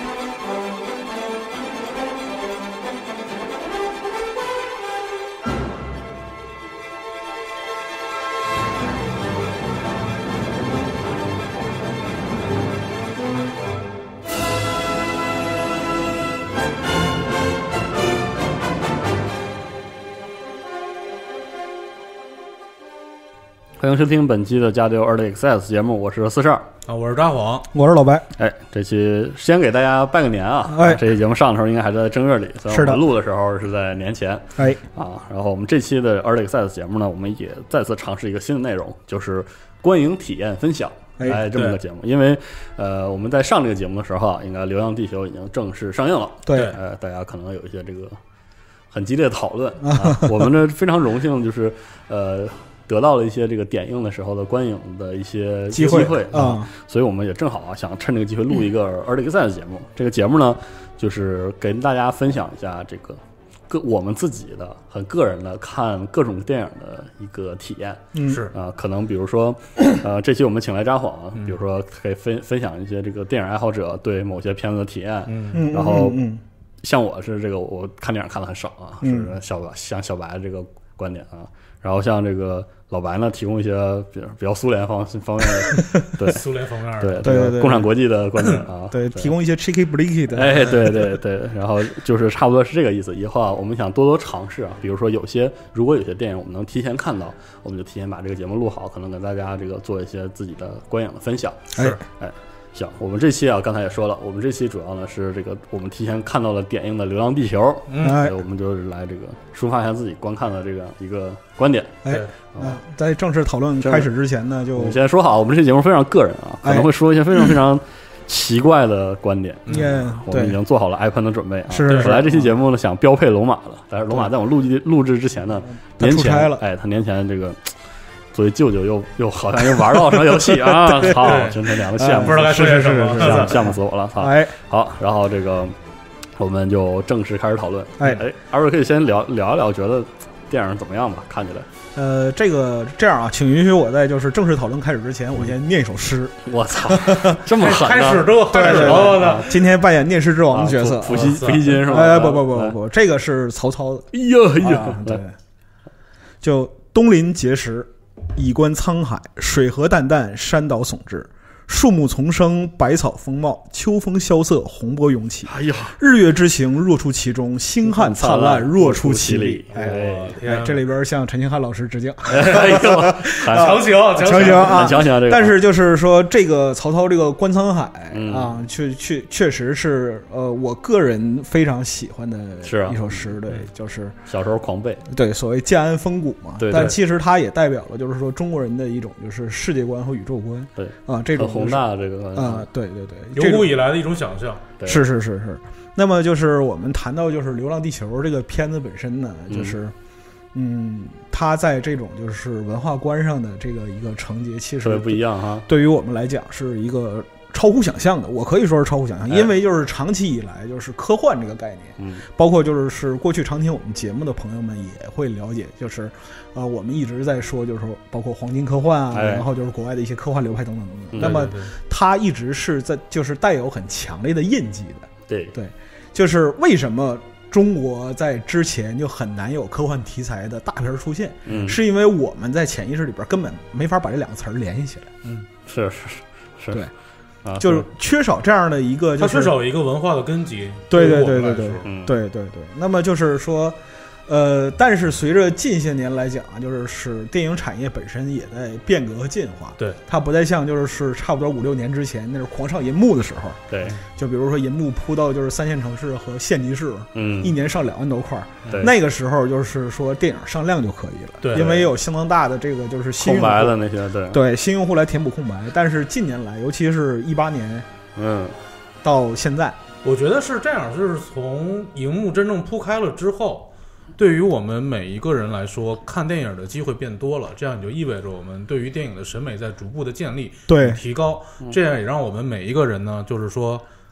欢迎收听本期的加丢 Early Access 节目，我是42 啊，我是札幌， 我是老白。 这期先给大家拜个年啊！这期节目上的时候应该还在正月里，所以我们录的时候是在年前。然后我们这期的 Early Access 节目呢，我们也再次尝试一个新的内容，就是观影体验分享。这么个节目，因为我们在上这个节目的时候啊，应该《流浪地球》已经正式上映了。 对， 大家可能有一些这个很激烈的讨论啊。我们呢非常荣幸，就是得到了一些这个点映的时候的观影的一些机会啊，所以我们也正好啊想趁这个机会录一个 Early Access 节目。这个节目呢，就是跟大家分享一下这个我们自己的很个人的看各种电影的一个体验。 是啊，可能比如说这期我们请来札幌，比如说可以分享一些这个电影爱好者对某些片子的体验。然后像我是这个我看电影看的很少啊，是像小白这个观点啊。然后像这个老白呢，提供一些比较苏联方面的，对苏联方面的，对共产国际的观点啊， 对，提供一些 cheeky blicky 的， 对，然后就是差不多是这个意思。以后啊，我们想多尝试啊，比如说如果有些电影我们能提前看到，我们就提前把这个节目录好，可能跟大家这个做一些自己的观影的分享。行，我们这期啊，刚才也说了，我们这期主要呢是这个我们提前看到了点映的《流浪地球》，我们就是来这个抒发一下自己观看的这个一个观点。 在正式讨论开始之前呢，就我们先说好，我们这节目非常个人啊，可能会说一些非常非常奇怪的观点。我们已经做好了挨喷的准备啊。 是本来这期节目呢想标配龙马了，但是龙马在我录制之前呢，年前他年前这个。作为舅舅又好像又玩到什么游戏啊！操，真他娘的羡慕， 不知道该说些什么， 羡慕死我了！操，好，然后这个我们就正式开始讨论。二位可以先聊一聊，觉得电影怎么样吧？看起来， 这样啊，请允许我在就是正式讨论开始之前，我先念一首诗。 我操，这么狠！ 开始了， 今天扮演念诗之王的角色， 伏羲金是吧？ 不，这个是曹操的。 哎呀， 对，就东临碣石。以观沧海，水河淡淡，山岛耸峙，树木丛生，百草丰茂，秋风萧瑟，洪波涌起。 哎呀， 日月之行若出其中，星汉灿烂若出其里。这里边向陈清汉老师致敬。 强行啊！ 但是就是说，这个曹操这个观沧海啊，确实是我个人非常喜欢的一首诗。对，就是小时候狂背。 对，所谓建安风骨嘛。 对， 但其实它也代表了就是说中国人的一种就是世界观和宇宙观。 对啊，这种宏大的这个啊，对， 由古以来的一种想象。 是。那么就是我们谈到就是《流浪地球》这个片子本身呢，就是它在这种就是文化观上的这个一个承接，其实特别不一样哈。 对于我们来讲是一个超乎想象的，我可以说是超乎想象，因为就是长期以来就是科幻这个概念，包括就是过去常听我们节目的朋友们也会了解，就是我们一直在说就是说包括黄金科幻啊，然后就是国外的一些科幻流派等等等等，那么它一直是在就是带有很强烈的印记的。对，就是为什么中国在之前就很难有科幻题材的大片出现，是因为我们在潜意识里边根本没法把这两个词儿联系起来。 是， 对。就是缺少这样的一个， 它缺少一个文化的根基。 对。那么就是说，但是随着近些年来讲啊，就是电影产业本身也在变革和进化。 对， 它不再像就是差不多5-6年之前那是狂上银幕的时候。 对， 就比如说银幕铺到就是3线城市和县级市，一年上2万多块。那个时候就是说电影上量就可以了。 对， 因为有相当大的这个就是新空白的那些， 对新用户来填补空白。但是近年来，尤其是18年，到现在， 我觉得是这样，就是从荧幕真正铺开了之后。对于我们每一个人来说，看电影的机会变多了，这样也就意味着我们对于电影的审美在逐步的建立、提高。这样也让我们每一个人呢，就是说，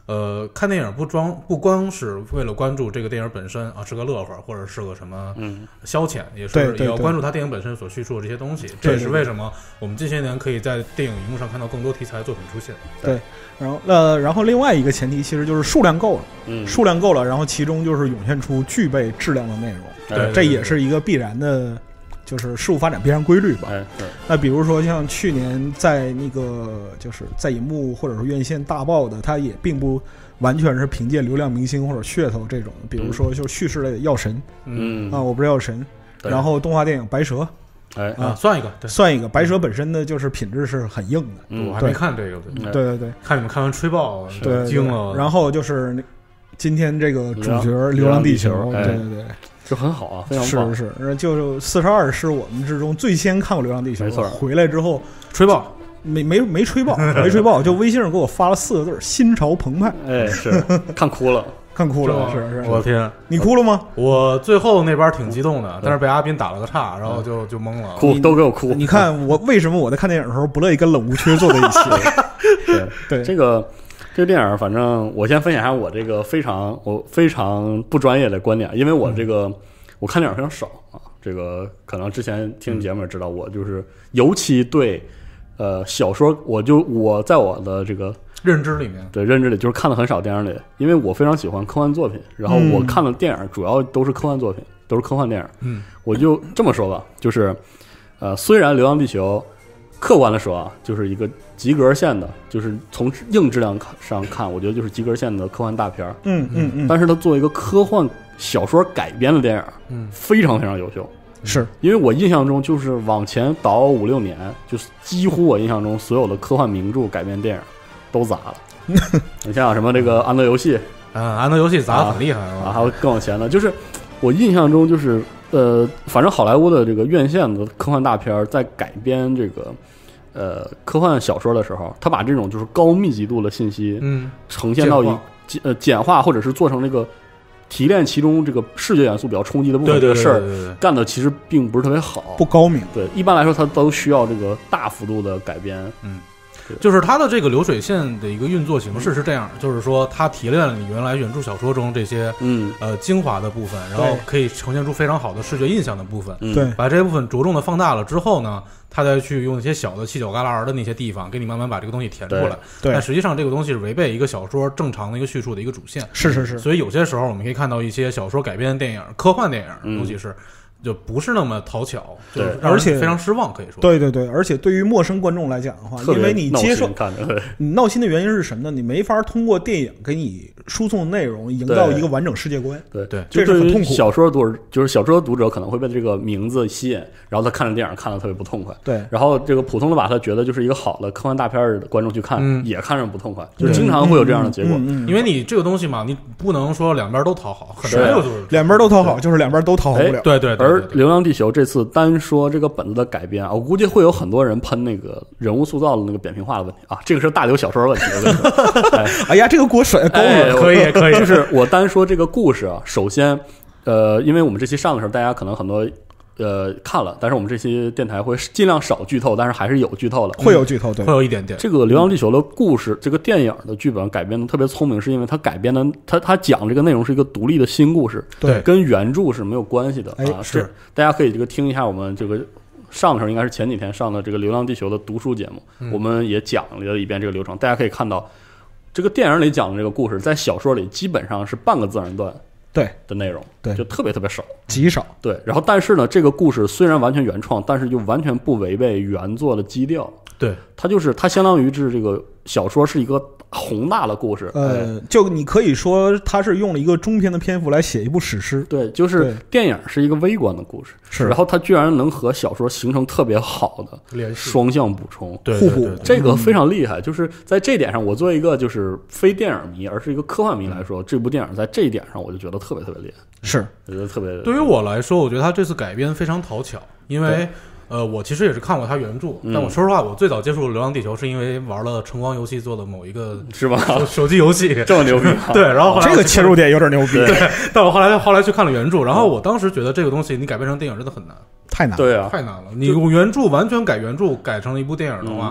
看电影不光是为了关注这个电影本身啊，是个乐呵或者是个什么消遣，也要关注它电影本身所叙述的这些东西。这也是为什么我们近些年可以在电影荧幕上看到更多题材作品出现。 对，然后另外一个前提其实就是数量够了，数量够了，然后其中就是涌现出具备质量的内容。 对， 这也是一个必然的。就是事物发展必然规律吧。那比如说像去年在那个就是在银幕或者说院线大爆的，它也并不完全是凭借流量明星或者噱头这种，比如说就是叙事类的药神，我不是药神，然后动画电影白蛇， 算一个白蛇本身的就是品质是很硬的， 我还没看这个， 对， 看你们看完吹爆， 对， 惊了。 然后就是今天这个主角《流浪地球》，对。 这很好啊，非常棒。 是，就42是我们之中最先看过《流浪地球》， 没错。 回来之后吹爆， 没吹爆，就微信上给我发了4个字：心潮澎湃。 是看哭了， 是。 我的天， 你哭了吗？ 我最后那边挺激动的，但是被阿斌打了个岔，然后就懵了， 都给我哭。 你看我为什么我在看电影的时候不乐意跟冷无缺坐在一起？对， 这个电影，反正我先分享一下我这个非常不专业的观点，因为我我看电影非常少啊。这个可能之前听节目也知道，我就是尤其对小说，我在我的这个认知里就是看的很少电影里，因为我非常喜欢科幻作品，然后我看的电影主要都是科幻作品，都是科幻电影。我就这么说吧，就是虽然《流浪地球》客观的说啊，就是一个及格线的，就是从硬质量上看，我觉得就是及格线的科幻大片。但是它作为一个科幻小说改编的电影，非常非常优秀。 是因为我印象中就是往前倒5-6年，就是几乎我印象中所有的科幻名著改编电影都砸了。你像什么这个安德游戏， 安德游戏砸得很厉害啊， 还有更往前的，就是我印象中就是反正好莱坞的这个院线的科幻大片在改编这个科幻小说的时候，他把这种就是高密集度的信息呈现到简化，或者是做成这个提炼其中这个视觉元素比较冲击的部分，这个事儿干的其实并不是特别好， 不高明。 对，一般来说它都需要这个大幅度的改编。 就是它的这个流水线的一个运作形式是这样，就是说它提炼了你原来原著小说中这些精华的部分，然后可以呈现出非常好的视觉印象的部分， 对， 把这些部分着重的放大了之后呢，他再去用一些小的犄角旮旯的那些地方给你慢慢把这个东西填出来。 对， 但实际上这个东西是违背一个小说正常的一个叙述的一个主线。 是， 所以有些时候我们可以看到一些小说改编的电影，科幻电影尤其是就不是那么讨巧， 对，而且非常失望，可以说。 对，而且对于陌生观众来讲的话，因为你接受你闹心的原因是什么呢？你没法通过电影给你输送的内容营造一个完整世界观。 对， 这是很痛苦。 小说读者可能会被这个名字吸引，然后他看着电影看得特别不痛快。对，然后这个普通的把他觉得就是一个好的科幻大片的观众去看，也看着不痛快，就经常会有这样的结果。 因为你这个东西嘛，你不能说两边都讨好，很难有就是两边都讨好，就是两边都讨好不了。 对。 而《流浪地球》这次单说这个本子的改编啊，我估计会有很多人喷那个人物塑造的那个扁平化的问题啊，这个是大刘小说问题。 哎呀，这个锅甩高了， 可以。 就是我单说这个故事啊，首先，因为我们这期上的时候，大家可能很多看了，但是我们这期电台会尽量少剧透，但是还是有剧透的， 会有剧透，对， 会有一点点。 这个《流浪地球》的故事，这个电影的剧本改编的特别聪明，是因为它改编的，它讲这个内容是一个独立的新故事， 对， 跟原著是没有关系的啊。 是， 大家可以这个听一下我们这个上的时候，应该是前几天上的这个《流浪地球》的读书节目，我们也讲了一遍这个流程，大家可以看到。这个电影里讲的这个故事，在小说里基本上是半个自然段的内容， 对， 就特别特别少， 极少。 对，然后但是呢，这个故事虽然完全原创，但是又完全不违背原作的基调。 对， 它相当于是这个小说是一个宏大的故事， 就你可以说它是用了一个中篇的篇幅来写一部史诗。 对，就是电影是一个微观的故事， 是， 然后它居然能和小说形成特别好的双向补充、 互补， 这个非常厉害。就是在这点上，我作为一个就是非电影迷，而是一个科幻迷来说，这部电影在这一点上，我就觉得特别特别厉害。 是， 我觉得特别。 对于我来说，我觉得它这次改编非常讨巧，因为。我其实也是看过他原著，但我说实话，我最早接触《流浪地球》是因为玩了晨光游戏做的某一个是吧手机游戏， 这么牛逼。 对，然后后来这个切入点有点牛逼。 对，但我后来去看了原著，然后我当时觉得这个东西你改编成电影真的很难， 太难了， 对啊， 太难了。你用原著完全改原著改成了一部电影的话，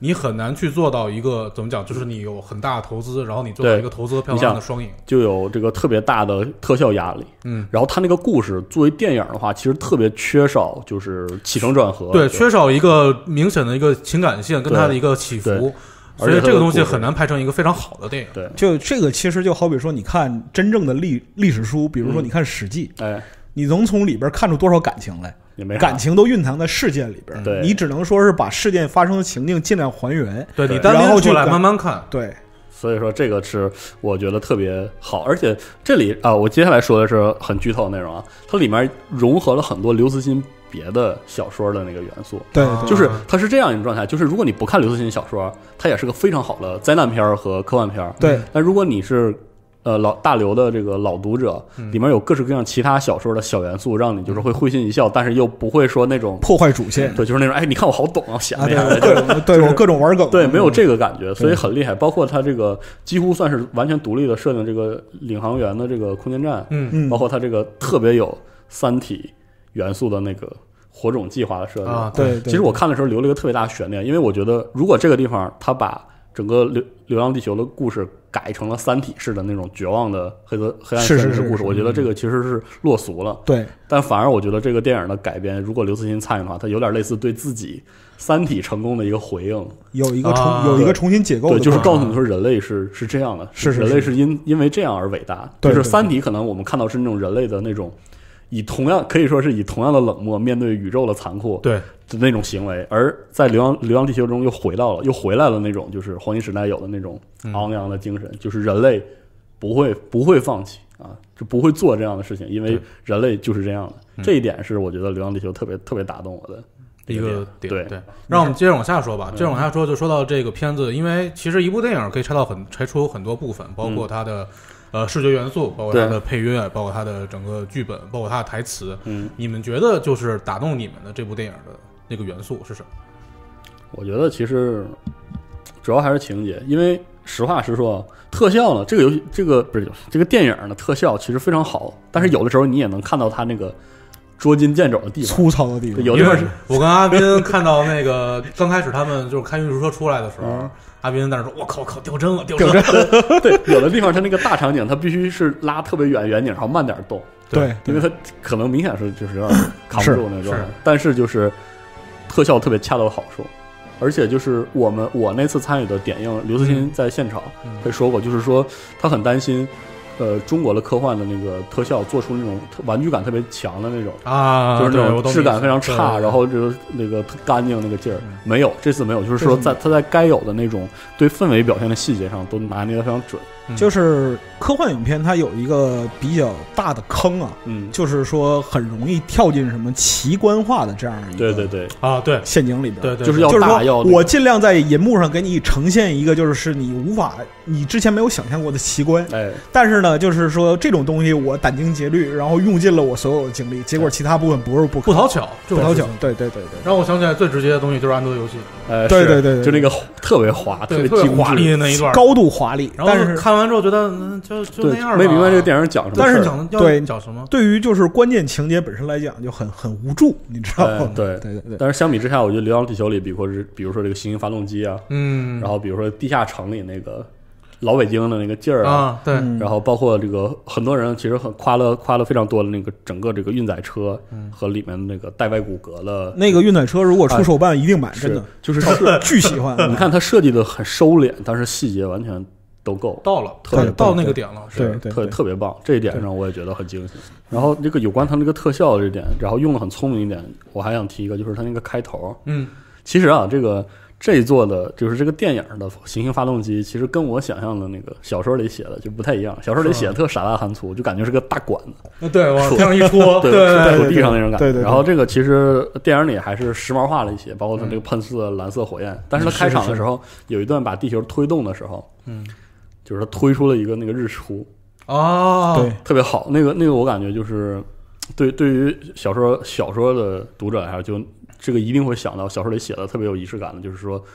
你很难去做到一个怎么讲，就是你有很大的投资，然后你做到一个投资和票房的双赢， 就有这个特别大的特效压力。然后它那个故事作为电影的话，其实特别缺少就是起承转合， 对，缺少一个明显的一个情感线跟它的一个起伏。所以这个东西很难拍成一个非常好的电影。 对， 就这个其实就好比说，你看真正的历史书，比如说你看《史记》，你能从里边看出多少感情来？感情都蕴藏在事件里边， 对， 你只能说是把事件发生的情境尽量还原， 对，你单拎出来慢慢看， 对。 所以说这个是我觉得特别好，而且这里我接下来说的是很剧透的内容啊，它里面融合了很多刘慈欣别的小说的那个元素， 对， 就是它是这样一种状态，就是如果你不看刘慈欣小说，它也是个非常好的灾难片和科幻片， 对， 但如果你是大刘的这个老读者，里面有各式各样其他小说的小元素，让你就是会会心一笑，但是又不会说那种破坏主线。 对，就是那种你看我好懂啊，想那样的，对，我各种玩梗， 对，没有这个感觉，所以很厉害。包括他这个几乎算是完全独立的设定，这个领航员的这个空间站，包括他这个特别有三体元素的那个火种计划的设定对。 其实我看的时候留了一个特别大的悬念，因为我觉得如果这个地方他把整个流浪地球的故事改成了三体式的那种绝望的黑暗现实故事，我觉得这个其实是落俗了。 对， 但反而我觉得这个电影的改编，如果刘慈欣参与的话，它有点类似对自己三体成功的一个回应， 有一个重新解构的， 对，就是告诉你说人类是这样的，人类是因为这样而伟大。就是三体可能我们看到是那种人类的那种可以说是以同样的冷漠面对宇宙的残酷， 对的那种行为，而在流浪地球中又回来了那种就是黄金时代有的那种昂扬的精神，就是人类不会放弃啊，就不会做这样的事情，因为人类就是这样的。这一点是我觉得流浪地球特别打动我的一个点。 对， 让我们接着往下说吧。接着往下说，就说到这个片子，因为其实一部电影可以拆出很多部分，包括它的视觉元素，包括它的配乐，包括它的整个剧本，包括它的台词。你们觉得就是打动你们的这部电影的那个元素是什么？ 我觉得其实主要还是情节，因为实话实说，特效呢，这个电影的特效其实非常好，但是有的时候你也能看到它那个捉襟见肘的地方， 粗糙的地方。 有地方是我跟阿斌看到那个刚开始他们就是开运输车出来的时候，阿斌在那说：“我靠，掉帧了。” 对，有的地方它那个大场景，它必须是拉特别远远景，然后慢点动。 对， 因为它可能明显是就是有点扛不住那种，但是就是特效特别恰到好处。而且就是我那次参与的点映，刘慈欣在现场会说过，就是说他很担心，中国的科幻的那个特效做出那种玩具感特别强的那种啊， 就是那种质感非常差，然后就是那个干净那个劲儿没有，这次没有，就是说他在该有的那种对氛围表现的细节上都拿捏得非常准。 就是科幻影片它有一个比较大的坑啊，就是说很容易跳进什么奇观化的这样一个对陷阱里边， 对， 就是要大要我尽量在银幕上给你呈现一个就是你之前没有想象过的奇观，但是呢，就是说这种东西我殚精竭虑，然后用尽了我所有的精力，结果其他部分不讨巧， 对， 让我想起来最直接的东西就是安德游戏， 对， 就那个特别滑，特别华丽的那一段， 高度华丽， 但是看完之后觉得就那样吧， 没明白这个电影讲什么， 但是讲什么？ 对于就是关键情节本身来讲就很无助，你知道吗？ 对。但是相比之下，我觉得《流浪地球》里，比如说这个行星发动机啊，然后比如说地下城里那个老北京的那个劲儿啊，对， 然后包括这个很多人其实很夸了非常多的那个整个这个运载车和里面那个带外骨骼的那个运载车，如果出手办一定买，真的就是巨喜欢。 你看它设计的很收敛，但是细节完全都够， 到那个点了， 对， 特别棒。这一点上我也觉得很惊喜。然后这个有关它那个特效这点，然后用的很聪明一点，我还想提一个，就是它那个开头，其实啊，这一座的就是这个电影的行星发动机，其实跟我想象的那个小说里写的就不太一样。小说里写的特傻大含粗，就感觉是个大管子， 对，往天上一戳， 对，土地上那种感觉。 对。 然后这个其实电影里还是时髦化了一些，包括它这个喷射的蓝色火焰。但是它开场的时候有一段把地球推动的时候，就是它推出了一个那个日出对， 特别好。那个我感觉就是对于小说的读者来说，就这个一定会想到小说里写的特别有仪式感的，就是说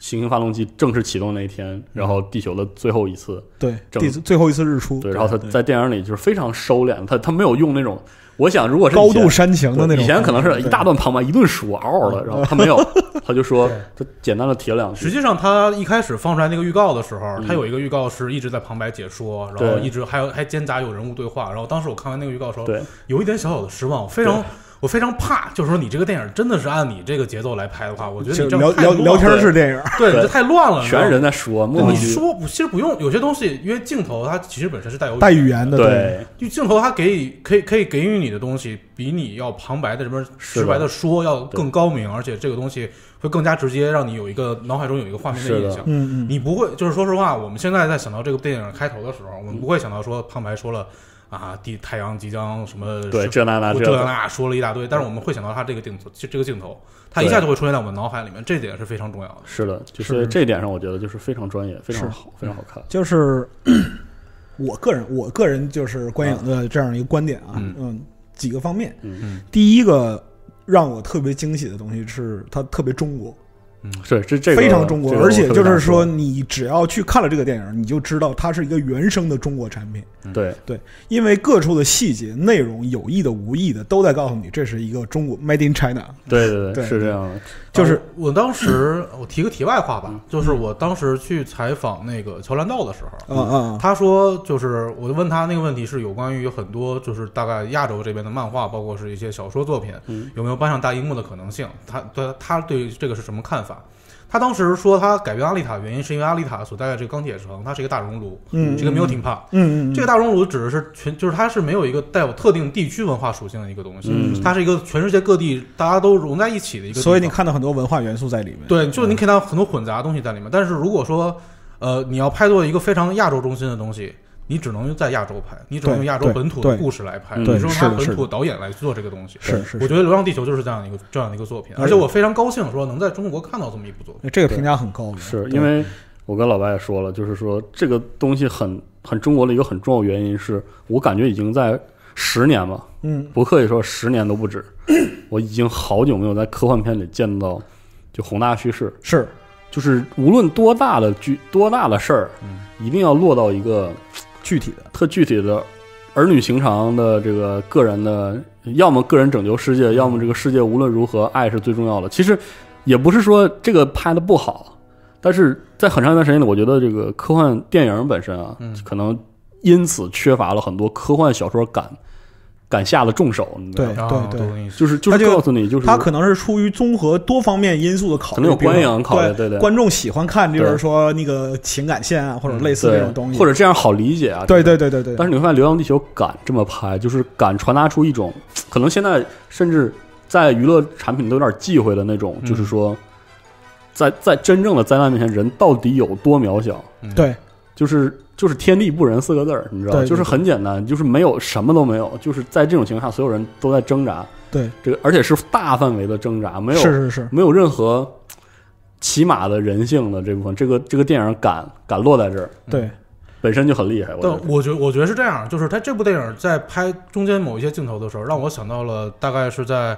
行星发动机正式启动那一天，然后地球的最后一次， 对，最后一次日出， 对，然后他在电影里就是非常收敛，他没有用那种。我想，如果是高度煽情的那种， 以前可能是一大段旁白，一顿说嗷嗷的，然后他没有，他就说，他简单的提了两句。 实际上，他一开始放出来那个预告的时候，他有一个预告是一直在旁白解说，然后一直还间杂有人物对话。然后当时我看完那个预告的时候，有一点小小的失望，我非常怕，就是说你这个电影真的是按你这个节奏来拍的话，我觉得你这样聊天式电影， 对，这太乱了， 全人在说， 你说其实不用，有些东西因为镜头它其实本身是带语言的， 对， 就镜头它可以给予你的东西，比你要旁白的什么直白的说要更高明，而且这个东西会更加直接，让你有一个脑海中有一个画面的印象。你不会就是说实话，我们现在在想到这个电影开头的时候，我们不会想到说旁白说了。太阳即将什么？ 对，这那说了一大堆，但是我们会想到它这个镜头，它一下就会出现在我们脑海里面，这点是非常重要的。 是的，就是这一点上，我觉得就是非常专业，非常好，非常好看。 就是我个人就是观影的这样一个观点啊，几个方面。第一个让我特别惊喜的东西是它特别中国。 是这非常中国，而且就是说，你只要去看了这个电影，你就知道它是一个原生的中国产品。 对， 因为各处的细节、内容，有意的、无意的，都在告诉你这是一个中国 Made in China。 对，是这样的。 就是我当时我提个题外话吧，就是我当时去采访那个乔兰道的时候，他说就是我问他那个问题是有关于很多就是大概亚洲这边的漫画，包括是一些小说作品，有没有搬上大荧幕的可能性？他对这个是什么看法？他当时说，他改编阿丽塔原因是因为阿丽塔所在的这个钢铁城，它是一个大熔炉，是一个 melting pot，这个大熔炉指的是就是它是没有一个带有特定地区文化属性的一个东西，它是一个全世界各地大家都融在一起的一个地方， 所以你看到很多文化元素在里面。 对，就是你看到很多混杂的东西在里面。但是如果说你要拍做一个非常亚洲中心的东西，你只能在亚洲拍，你只能用亚洲本土的故事来拍，你说他本土导演来做这个东西。 是， 我觉得《流浪地球》就是这样的一个作品，而且我非常高兴说能在中国看到这么一部作品。 这个评价很高的， 是因为我跟老白也说了，就是说这个东西很中国的一个很重要的原因是，我感觉已经在10年吧，不刻意说10年都不止，我已经好久没有在科幻片里见到就宏大叙事，就是无论多大的事儿，一定要落到一个特具体的儿女情长的这个个人的，要么个人拯救世界，要么这个世界无论如何爱是最重要的。其实也不是说这个拍的不好，但是在很长一段时间里，我觉得这个科幻电影本身啊，可能因此缺乏了很多科幻小说敢下的重手。 对， 就是告诉你，就是他可能是出于综合多方面因素的考虑， 可能有观影考虑，对， 观众喜欢看，就是说那个情感线啊，或者类似这种东西， 或者这样好理解啊。 对。 但是你会发现，《流浪地球》敢这么拍，就是敢传达出一种可能现在甚至在娱乐产品都有点忌讳的那种，就是说，在真正的灾难面前，人到底有多渺小？ 对， 就是天地不仁4个字儿，你知道，就是很简单，就是没有什么都没有，就是在这种情况下，所有人都在挣扎。 对， 这个而且是大范围的挣扎，没有没有任何起码的人性的这部分。这个电影敢落在这儿， 对， 本身就很厉害。 我觉得是这样，就是他这部电影在拍中间某一些镜头的时候，让我想到了大概是在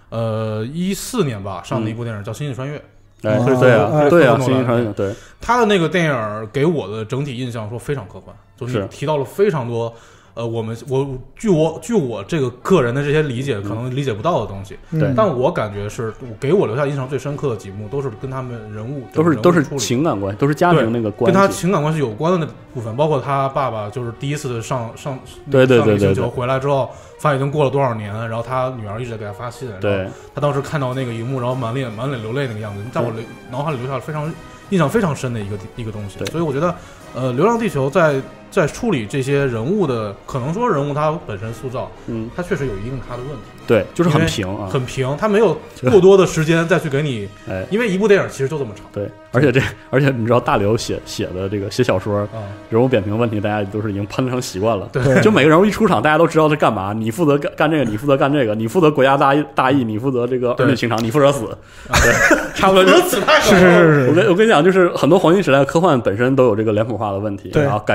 14年吧上的一部电影叫《星际穿越》。对啊，星际穿越，对他的那个电影给我的整体印象说非常科幻，就是提到了非常多据我这个个人的这些理解，可能理解不到的东西。 对， 但我感觉是给我留下印象最深刻的几幕，都是跟他们人物都是情感关系，都是家庭那个关系， 跟他情感关系有关的那部分，包括他爸爸就是第一次上对星球回来之后，发现已经过了多少年，然后他女儿一直在给他发信， 对， 他当时看到那个荧幕，然后满脸流泪那个样子，在我脑海里留下了印象非常深的一个东西。所以我觉得流浪地球在处理这些人物的，可能说人物他本身塑造，他确实有一定他的问题。 对，就是很平啊， 很平，他没有过多的时间再去给你，因为一部电影其实就这么长。 对，而且你知道大刘写的这个写小说，人物扁平问题，大家都是已经喷成习惯了。 对， 就每个人物一出场，大家都知道他干嘛，你负责干这个，你负责干这个，你负责国家大义，你负责这个儿女情长，你负责死。对，差不多就是是。 我跟你讲，就是很多黄金时代科幻本身都有这个脸谱化的问题，然后改编成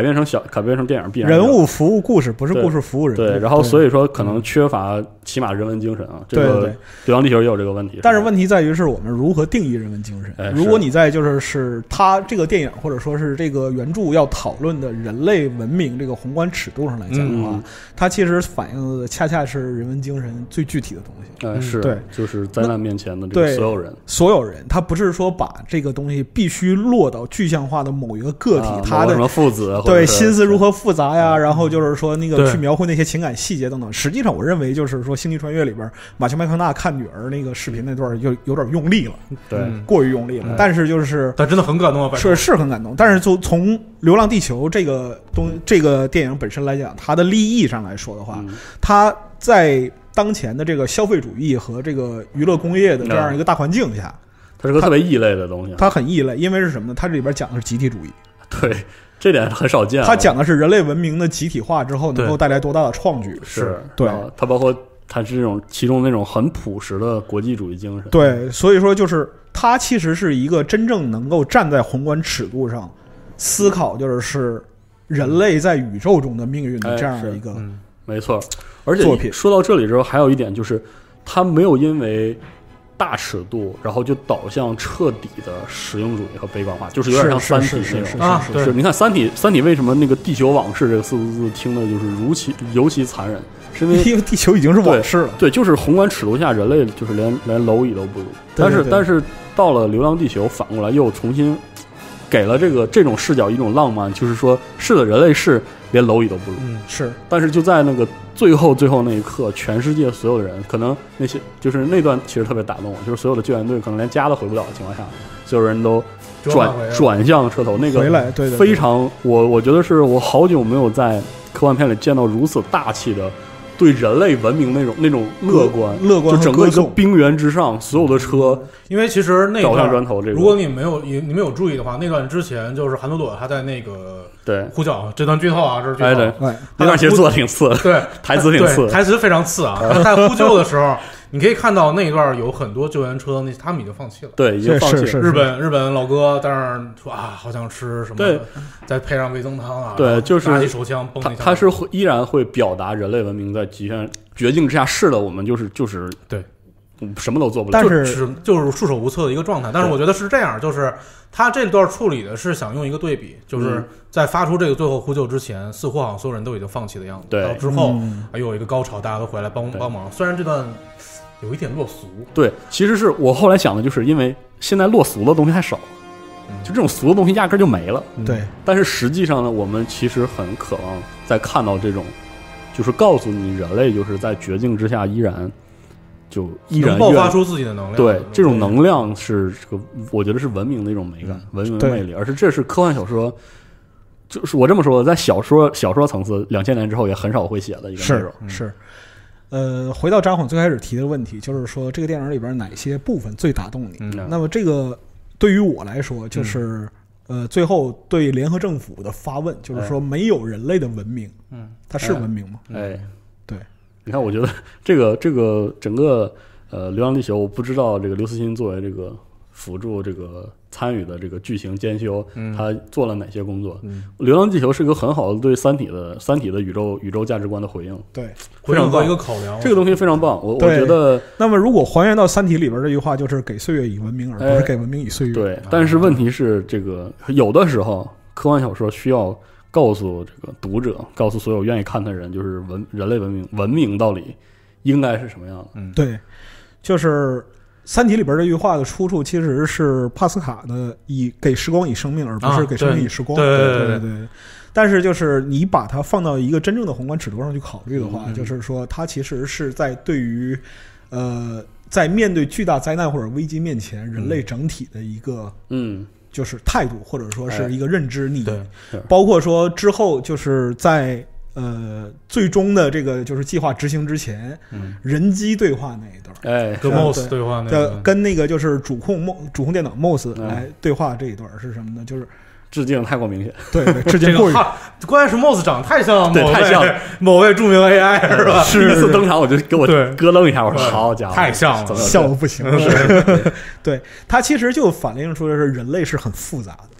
改编成电影必然人物服务故事，不是故事服务人。 对，然后所以说可能缺乏起码人文精神啊。这个《流浪地球》也有这个问题。 但是问题在于是我们如何定义人文精神。如果你在就是他这个电影或者说是这个原著要讨论的人类文明这个宏观尺度上来讲的话，它其实反映的恰恰是人文精神最具体的东西。 是， 对， 就是灾难面前的这个所有人，他不是说把这个东西必须落到具象化的某一个个体，他的什么父子对心思如何复杂呀，然后就是说那个去描绘那些情感细节等等。实际上，我认为就是说《星际穿越》里边马修麦康纳看女儿那个视频那段就有点用力了， 对， 过于用力了。但是就是但真的很感动啊， 是很感动。但是就从《流浪地球》这个电影本身来讲，它的立意上来说的话，它在当前的这个消费主义和这个娱乐工业的这样一个大环境下， 它是个特别异类的东西。 它很异类，因为是什么呢？它这里边讲的是集体主义。 对，这点很少见。 它讲的是人类文明的集体化之后能够带来多大的创举。 是， 对， 它包括它是这种其中那种很朴实的国际主义精神。 对，所以说就是它其实是一个真正能够站在宏观尺度上思考，就是人类在宇宙中的命运的这样的一个。 没错。而且说到这里之后，还有一点就是，它没有因为大尺度，然后就导向彻底的实用主义和悲观化，就是有点像《三体》那种。是，你看《三体》为什么那个地球往事这个4个字听的就是尤其残忍，是因为地球已经是往事了。 对，就是宏观尺度下，人类就是连蝼蚁都不如。但是到了《流浪地球》，反过来又重新给了这种视角一种浪漫，就是说，是的，人类是连蝼蚁都不如。 是。但是就在那个最后那一刻，全世界所有的人，可能那些就是那段其实特别打动我，就是所有的救援队可能连家都回不了的情况下，所有人都转向车头，那个回来，对， 非常我觉得是我好久没有在科幻片里见到如此大气的。对人类文明那种乐观，就整个一个冰原之上，所有的车， 因为其实那段砖头， 如果你没有注意的话，那段之前就是韩朵朵他在那个呼叫，这段剧透啊，这是剧透， 对，那段其实做的挺次， 对， 台词挺次， 台词非常次啊。他在呼救的时候，你可以看到那一段有很多救援车，他们已经放弃了， 对，已经放弃了。 日本老哥在那儿说啊，好想吃什么， 对， 再配上味增汤啊， 对，就是拿起手枪崩一下， 他是依然会表达人类文明在绝境之下，是的，我们就是对， 什么都做不了， 但就是束手无策的一个状态。但是我觉得是这样，就是他这段处理的是想用一个对比，就是在发出这个最后呼救之前，似乎好像所有人都已经放弃的样子。 对， 到之后又有一个高潮，大家都回来帮忙。虽然这段有一点落俗， 对，其实是我后来想的，就是因为现在落俗的东西太少，就这种俗的东西压根就没了。 对， 但是实际上呢，我们其实很渴望在看到这种。就是告诉你，人类就是在绝境之下依然爆发出自己的能量。 对，这种能量是这个，我觉得是文明的一种美感，文明的魅力。而且这是科幻小说，就是我这么说，在小说层次，2000年之后也很少会写的一个内容。 是。回到张晃最开始提的问题，就是说这个电影里边哪些部分最打动你？那么这个对于我来说，就是最后对联合政府的发问，就是说没有人类的文明，它是文明吗？对， 你看，我觉得这个整个流浪地球，我不知道这个刘慈欣作为这个辅助这个参与的这个剧情监修，他做了哪些工作？流浪地球是一个很好的对三体的宇宙价值观的回应， 对， 非常棒一个考量， 这个东西非常棒。我觉得， 那么如果还原到三体里边这句话，就是给岁月以文明，而不是给文明以岁月。 对，但是问题是，这个有的时候科幻小说需要告诉这个读者，告诉所有愿意看的人，就是人类文明到底应该是什么样的。 对，就是三体里边这句话的出处其实是帕斯卡的以给时光以生命，而不是给生命以时光。对。但是就是你把它放到一个真正的宏观尺度上去考虑的话，就是说它其实是在对于在面对巨大灾难或者危机面前，人类整体的一个就是态度，或者说是一个认知。你包括说之后就是在最终的这个就是计划执行之前，人机对话那一段， 跟 MOS 对话那个， 跟那个就是主控电脑 MOS 来对话这一段是什么呢？就是致敬太过明显， 对，致敬过于。 关键是 MOS 长得太像某位著名 AI 是吧？ 第一次登场我就给我咯楞一下，我说好家伙， 太像了， 笑得不行。对，它其实就反映出的是人类是很复杂的。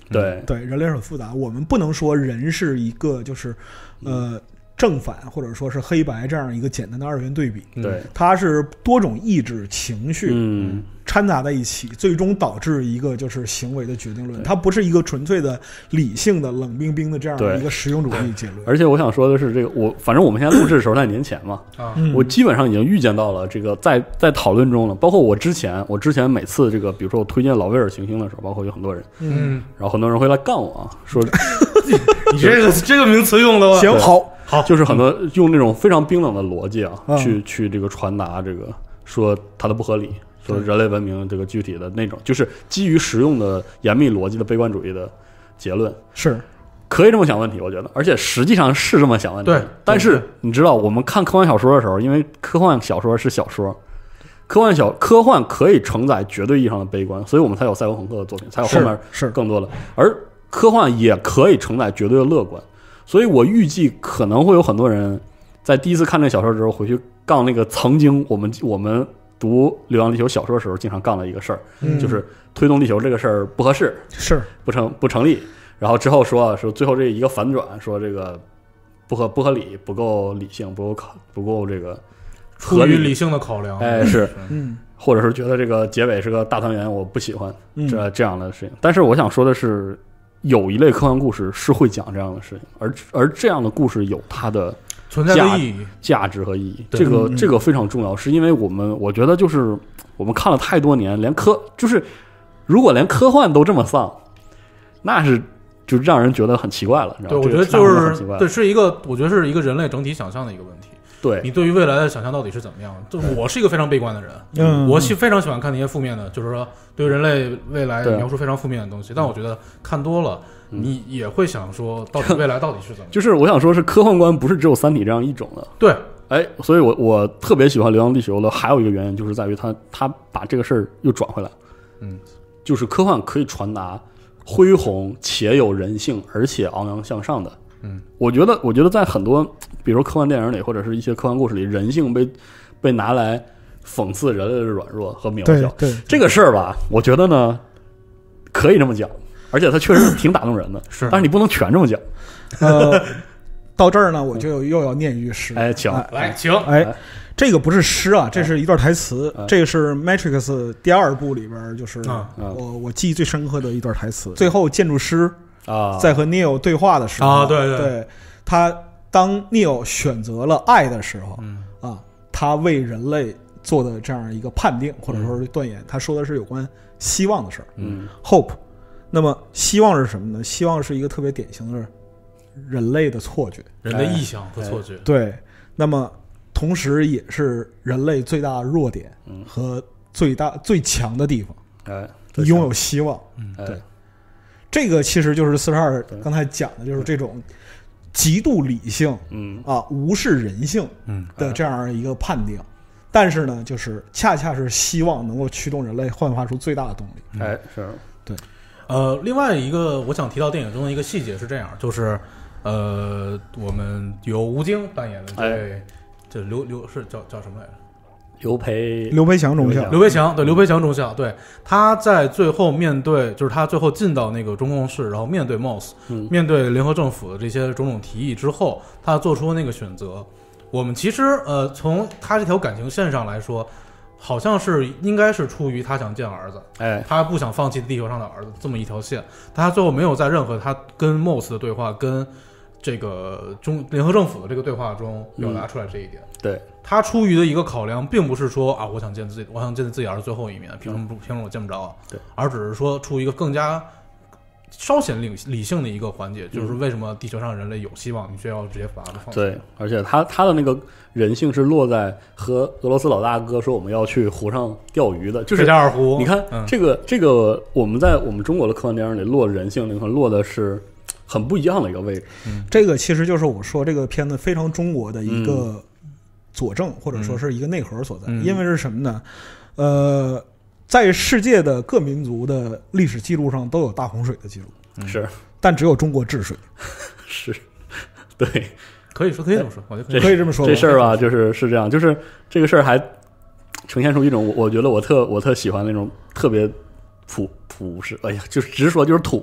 对对，人类是很复杂，我们不能说人是一个就是正反或者说是黑白这样一个简单的二元对比， 对， 它是多种意志情绪掺杂在一起，最终导致一个就是行为的决定论，它不是一个纯粹的理性的冷冰冰的这样的一个实用主义结论。 而且我想说的是，这个反正我们现在录制的时候在年前嘛，我基本上已经预见到了这个在讨论中了，包括我之前每次这个比如说我推荐老威尔行星的时候，包括有很多人，然后很多人会来杠我啊，说你这个名词用的吗？ 行，好， 就是很多用那种非常冰冷的逻辑啊，去这个传达这个说它的不合理，说人类文明这个具体的那种，就是基于实用的严密逻辑的悲观主义的结论， 是可以这么想问题，我觉得，而且实际上是这么想问题。 对， 但是你知道，我们看科幻小说的时候，因为科幻小说是小说，科幻可以承载绝对意义上的悲观，所以我们才有赛博朋克的作品，才有后面是更多的，而科幻也可以承载绝对的乐观。所以我预计可能会有很多人在第一次看这小说之后回去杠那个曾经我们读《流浪地球》小说的时候经常杠的一个事儿，就是推动地球这个事儿不合适， 是不成立。然后之后说最后这一个反转，说这个不合理，不够理性，不够这个出于理性的考量， 是，或者是觉得这个结尾是个大团圆，我不喜欢这样的事情。但是我想说的是，有一类科幻故事是会讲这样的事情，而这样的故事有它的存在的意义、 价值和意义。这个非常重要，是因为我觉得就是我们看了太多年，就是如果连科幻都这么丧，那是就让人觉得很奇怪了。 对，我觉得就是我觉得是一个人类整体想象的一个问题。 对， 你对于未来的想象到底是怎么样？就我是一个非常悲观的人，我非常喜欢看那些负面的，就是说对于人类未来描述非常负面的东西。但我觉得看多了，你也会想说，到底未来到底是怎么样？ 就是我想说，是科幻观不是只有《三体》这样一种的。 对， 所以我特别喜欢《流浪地球》的还有一个原因，就是在于他把这个事儿又转回来。就是科幻可以传达恢宏且有人性，而且昂扬向上的。我觉得在很多比如说科幻电影里或者是一些科幻故事里，人性被拿来讽刺人类的软弱和渺小。 对， 这个事儿吧，我觉得呢可以这么讲，而且它确实挺打动人的。 是， 但是你不能全这么讲。 到这儿呢，我就又要念一句诗。 请来，请。 这个不是诗啊，这是一段台词。这个是 Matrix 第2部里边，就是我记忆最深刻的一段台词。最后建筑师在和 Neo 对话的时候对，他当 Neo 选择了爱的时候他为人类做的这样一个判定或者说是断言，他说的是有关希望的事儿。Hope。那么希望是什么呢？希望是一个特别典型的人类的错觉， 人的臆想和错觉。 对，那么同时也是人类最大的弱点和最强的地方。拥有希望。对，这个其实就是42刚才讲的，就是这种极度理性无视人性的这样一个判定。但是呢，就是恰恰是希望能够驱动人类焕发出最大的动力。 是，对。 另外一个我想提到电影中的一个细节是这样，就是我们由吴京扮演的这位，这刘是叫什么来着？ 刘培强中校。 刘培强中校，对，他在最后面对，就是他最后进到那个中共室，然后面对 MOS，面对联合政府的这些种种提议之后，他做出那个选择。我们其实从他这条感情线上来说，好像应该是出于他想见儿子，他不想放弃地球上的儿子这么一条线，但他最后没有在任何他跟 MOS 的对话跟这个联合政府的这个对话中表达出来这一点。 对， 他出于的一个考量并不是说我想见自己儿子最后一面，凭什么我见不着？ 对， 而只是说出于一个更加稍显理性的一个环节，就是为什么地球上人类有希望，你需要直接把它放弃。 对，而且他的那个人性是落在和俄罗斯老大哥说我们要去湖上钓鱼的，就是贝加尔湖。 你看这个我们在我们中国的科幻电影里落人性灵魂落的是很不一样的一个位置。 这个其实就是我说这个片子非常中国的一个佐证，或者说是一个内核所在。因为是什么呢？在世界的各民族的历史记录上都有大洪水的记录， 是， 但只有中国治水。 是，对， 可以这么说，我就可以这么说。 这事儿吧，是这样，就是这个事儿还呈现出一种我觉得我特喜欢那种特别朴实，就是直说就是土，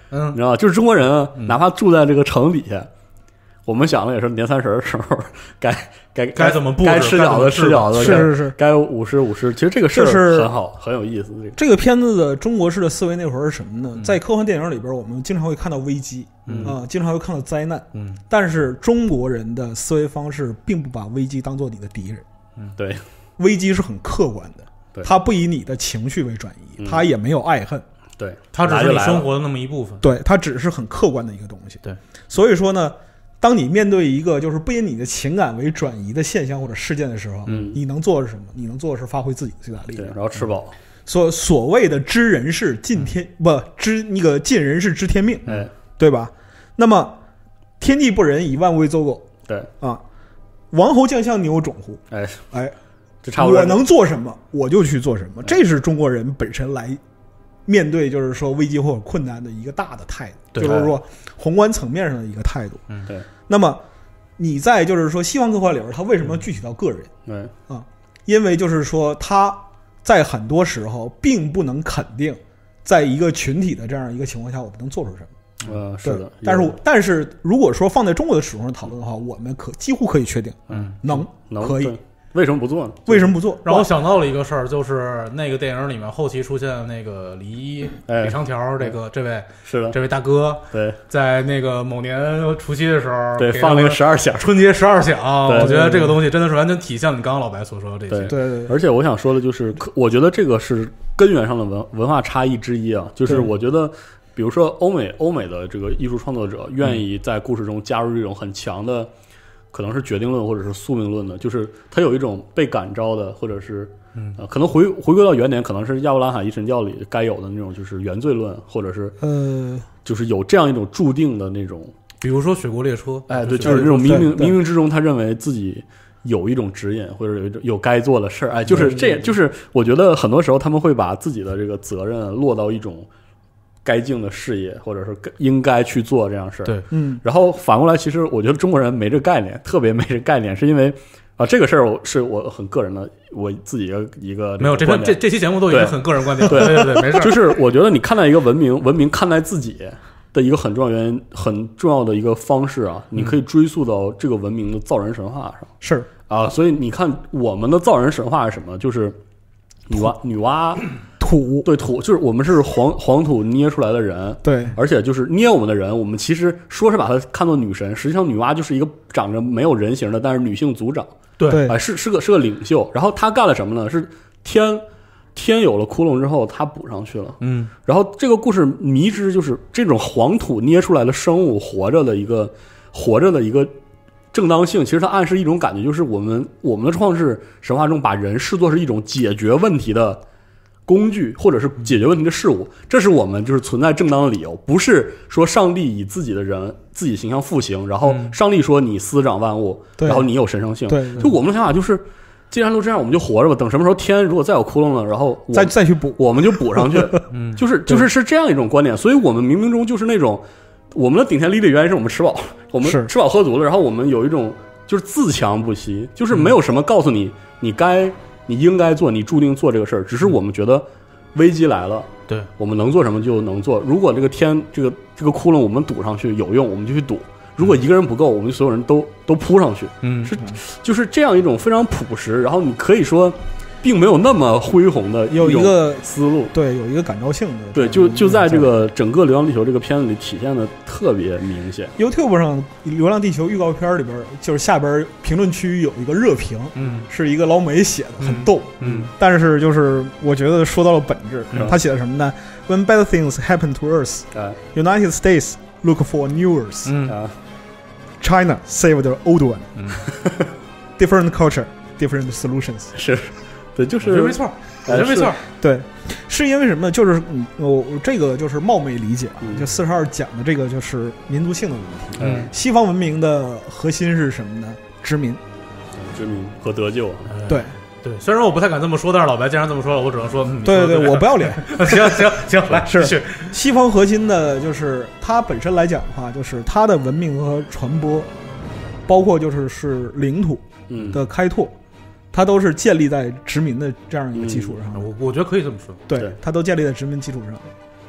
你知道吗？就是中国人哪怕住在这个城底下，我们想的也是年30的时候该怎么布置， 该吃饺子吃饺子， 是该舞狮舞狮。其实这个事儿很好，很有意思。 这个片子的中国式的思维内核是什么呢？在科幻电影里边，我们经常会看到危机，经常会看到灾难，但是中国人的思维方式并不把危机当做你的敌人， 对， 危机是很客观的，它不以你的情绪为转移，它也没有爱恨， 对， 它只是你生活的那么一部分， 对，它只是很客观的一个东西， 对， 所以说呢。当你面对一个就是不以你的情感为转移的现象或者事件的时候，你能做的是什么？你能做的是发挥自己的最大力量， 然后吃饱。 所谓的知人事尽天，知那个尽人事知天命，对吧？那么天地不仁，以万物为刍狗。 对啊，王侯将相，宁有种乎？ 这差不多。 我能做什么，我就去做什么。这是中国人本身来面对就是说危机或者困难的一个大的态度，就是说宏观层面上的一个态度。 对。 那么你在就是说西方科幻里边，它为什么具体到个人？因为就是说他在很多时候并不能肯定，在一个群体的这样一个情况下，我们能做出什么。 是的。 但是如果说放在中国的史上讨论的话，我们几乎可以确定，可以。 为什么不做呢？ 为什么不做？ 让我想到了一个事儿，就是那个电影里面后期出现那个李一、李长条这位是的， 这位大哥， 对， 在那个某年除夕的时候， 对，放了个12响， 春节12响。我觉得这个东西真的是完全体现了你刚刚老白所说的这些。 对。 而且我想说的就是，我觉得这个是根源上的文化差异之一啊，就是我觉得，比如说欧美的这个艺术创作者愿意在故事中加入这种很强的。可能是决定论或者是宿命论的，就是它有一种被感召的，或者是可能回归到原点，可能是亚伯拉罕一神教里该有的那种，就是原罪论，或者是就是有这样一种注定的那种， 比如说雪国列车， 对，就是这种冥冥之中，他认为自己有一种指引，或者有该做的事儿，就是这，就是我觉得很多时候他们会把自己的这个责任落到一种。该尽的事业，或者是应该去做这样事儿。 对， 然后反过来，其实我觉得中国人没这概念，特别没这概念，是因为这个事儿是我很个人的，我自己一个没有这期节目都已经很个人观点，对，没事。 就是我觉得你看待一个文明看待自己的一个很重要原因，很重要的一个方式啊，你可以追溯到这个文明的造人神话上。 是啊，所以你看我们的造人神话是什么？就是女娲。 土， 对，土就是我们是黄土捏出来的人， 对， 而且就是捏我们的人，我们其实说是把它看作女神，实际上女娲就是一个长着没有人形的，但是女性族长， 对， 是个领袖。然后她干了什么呢？是天有了窟窿之后，她补上去了。然后这个故事迷之就是这种黄土捏出来的生物活着的一个正当性，其实它暗示一种感觉，就是我们的创世神话中把人视作是一种解决问题的。工具或者是解决问题的事物，这是我们就是存在正当的理由，不是说上帝以自己的人自己形象复形，然后上帝说你司掌万物，然后你有神圣性。 对， 就我们的想法就是，既然都这样，我们就活着吧。等什么时候天如果再有窟窿了，然后再去补， 我们就补上去。就是这样一种观点。所以我们冥冥中就是那种我们的顶天立地原因是我们吃饱，我们吃饱喝足了，然后我们有一种就是自强不息，就是没有什么告诉你你应该做，你注定做这个事儿，只是我们觉得危机来了， 对， 我们能做什么就能做。如果这个天这个窟窿我们堵上去有用，我们就去堵；如果一个人不够，我们所有人都扑上去。就是这样一种非常朴实，然后你可以说并没有那么恢宏的有一个思路， 对，有一个感召性的， 对，就在这个整个《流浪地球》这个片子里体现的特别明显。 YouTube 上《流浪地球》预告片里边，就是下边评论区有一个热评，是一个老美写的，很逗，但是就是我觉得说到了本质，他写的什么呢 ？When bad things happen to Earth, United States look for new Earth, China save the old one, different culture, different solutions， 是。对，就是没错，没错， 对，是因为什么呢？就是我这个就是冒昧理解啊，就42讲的这个就是民族性的问题。西方文明的核心是什么呢？殖民和得救。 对， 虽然我不太敢这么说，但是老白既然这么说了，我只能说， 对，我不要脸。 行，来， 是西方核心的，就是它本身来讲的话，就是它的文明和传播，包括就是领土的开拓。它都是建立在殖民的这样一个基础上， 我觉得可以这么说。 对，它都建立在殖民基础上。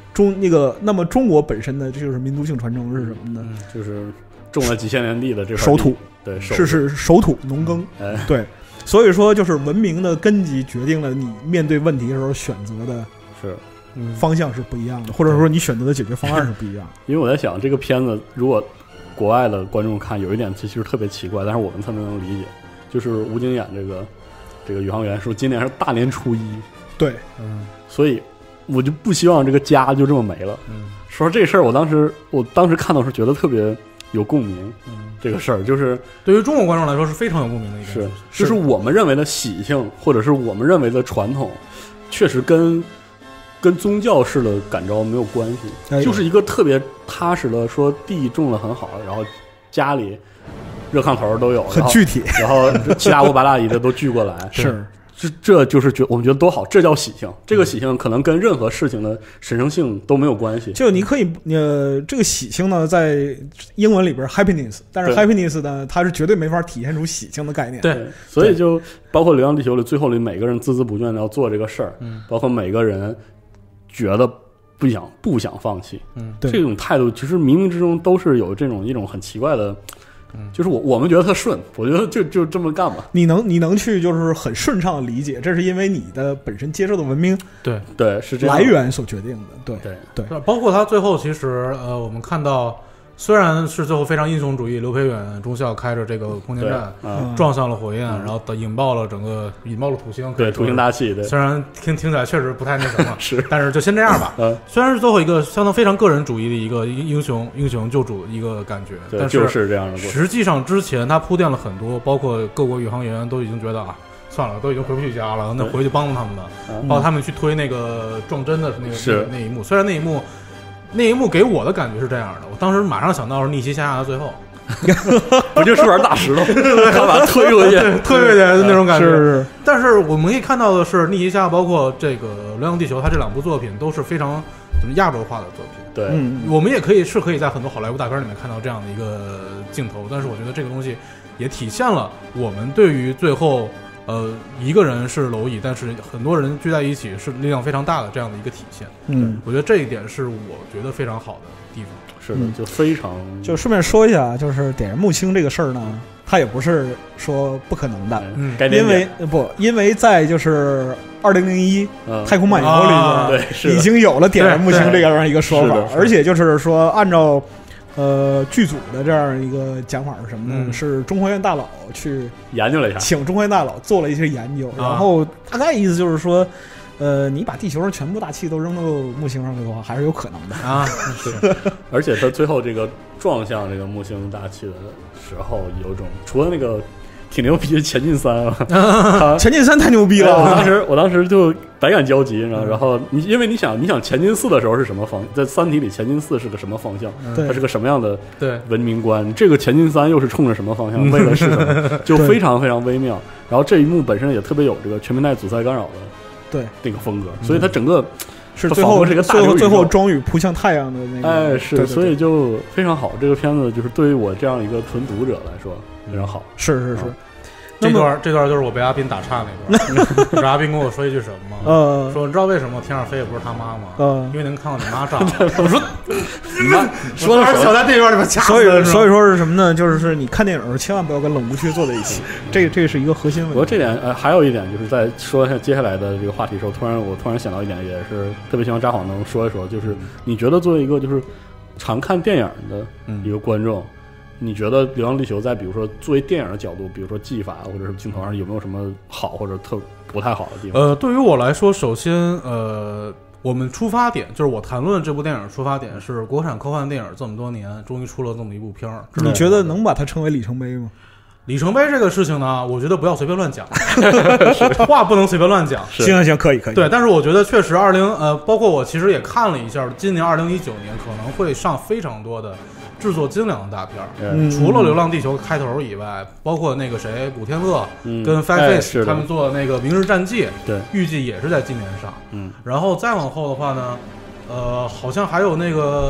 那么中国本身的这就是民族性传承是什么呢？ 就是种了几千年地的这块守土， 对， 是守土农耕，对。所以说，就是文明的根基决定了你面对问题的时候选择的方向是不一样的，或者说你选择的解决方案是不一样的。 因为我在想，这个片子如果国外的观众看，有一点其实特别奇怪，但是我们特别能理解，就是吴京演这个宇航员说今年是大年初一， 对， 所以我就不希望这个家就这么没了。说这事儿，我当时看到是觉得特别有共鸣。这个事儿就是对于中国观众来说是非常有共鸣的一件事， 就是我们认为的喜庆，或者是我们认为的传统，确实跟宗教式的感召没有关系，就是一个特别踏实的，说地种得很好，然后家里热炕头都有， 很具体， 然后七大姑八大姨的都聚过来， 是。 这就是我们觉得多好，这叫喜庆。这个喜庆可能跟任何事情的神圣性都没有关系。 就你可以这个喜庆呢，在英文里边 happiness， 但是 happiness 呢，它是绝对没法体现出喜庆的概念。 对，所以就包括《流浪地球》里最后里每个人孜孜不倦的要做这个事儿，包括每个人觉得不想放弃， 对， 这种态度其实冥冥之中都是有一种很奇怪的。就是我们觉得特顺，我觉得就这么干吧。 你能去就是很顺畅的理解，这是因为你的本身接受的文明对是这样来源所决定的。对， 包括他最后其实我们看到虽然是最后非常英雄主义，刘培远中校开着这个空间站撞上了火焰，然后引爆了土星， 对，土星大气，对， 虽然听起来确实不太那什么是， 但是就先这样吧。虽然是最后一个相当非常个人主义的一个英雄救主的一个感觉，但是就是这样的。 实际上之前他铺垫了很多，包括各国宇航员都已经觉得算了，都已经回不去家了，那回去帮帮他们吧，包括他们去推那个撞针的那一幕，虽然那一幕给我的感觉是这样的，我当时马上想到是逆袭下的最后， 不就是玩大石头，他把它推回去那种感觉。 是。 但是我们可以看到的是，逆袭下包括这个《流浪地球》，它这两部作品都是非常亚洲化的作品。 对， 我们也可以在很多好莱坞大片里面看到这样的一个镜头，但是我觉得这个东西也体现了我们对于最后。一个人是蝼蚁，但是很多人聚在一起是力量非常大的这样的一个体现。我觉得这一点是我觉得非常好的地方。 是的，就非常就顺便说一下，就是点燃木星这个事儿呢，它也不是说不可能的，因为在就是2001太空漫游里边，已经有了点燃木星这样一个说法，而且就是说按照。剧组的这样一个讲法是什么呢？是中科院大佬去研究了一下， 请中科院大佬做了一些研究，然后大概意思就是说，你把地球上全部大气都扔到木星上的话，还是有可能的啊。是，而且他最后这个撞向这个木星大气的时候，有种除了那个挺牛逼的前进3啊， 前进3太牛逼了， 我当时就百感交集，然后因为你想前进4的时候是什么方，在三体里前进4是个什么方向，它是个什么样的文明观，这个前进3又是冲着什么方向，为了是什么，就非常非常微妙。然后这一幕本身也特别有这个全面带阻塞干扰的那个风格，所以它整个是最后庄宇扑向太阳的那个， 是，所以就非常好。这个片子就是对于我这样一个纯读者来说非常好， 是。 这段就是我被阿斌打岔那段，阿斌跟我说一句什么吗？说你知道为什么天上飞也不是他妈吗？因为能看到你妈炸。我说你妈说的小在电影院里面掐死。 所以说是什么呢？就是你看电影千万不要跟冷无缺坐在一起，这是一个核心问题。 不过这点还有一点就是在说接下来的这个话题的时候，我突然想到一点，也是特别希望札幌能说一说，就是你觉得作为一个就是常看电影的一个观众。你觉得《流浪地球》在比如说作为电影的角度，比如说技法或者是镜头上有没有什么好或者不太好的地方？ 对于我来说，首先我们出发点就是我谈论这部电影出发点是国产科幻电影这么多年终于出了这么一部片儿。 你觉得能把它称为里程碑吗？ 里程碑这个事情呢，我觉得不要随便乱讲，话不能随便乱讲。 行，可以。 对，但是我觉得确实包括我其实也看了一下，今年2019年可能会上非常多的制作精良的大片，除了《流浪地球》开头以外，包括那个谁古天乐跟 Five Face 他们做的那个《明日战记》，预计也是在今年上。然后再往后的话呢，好像还有那个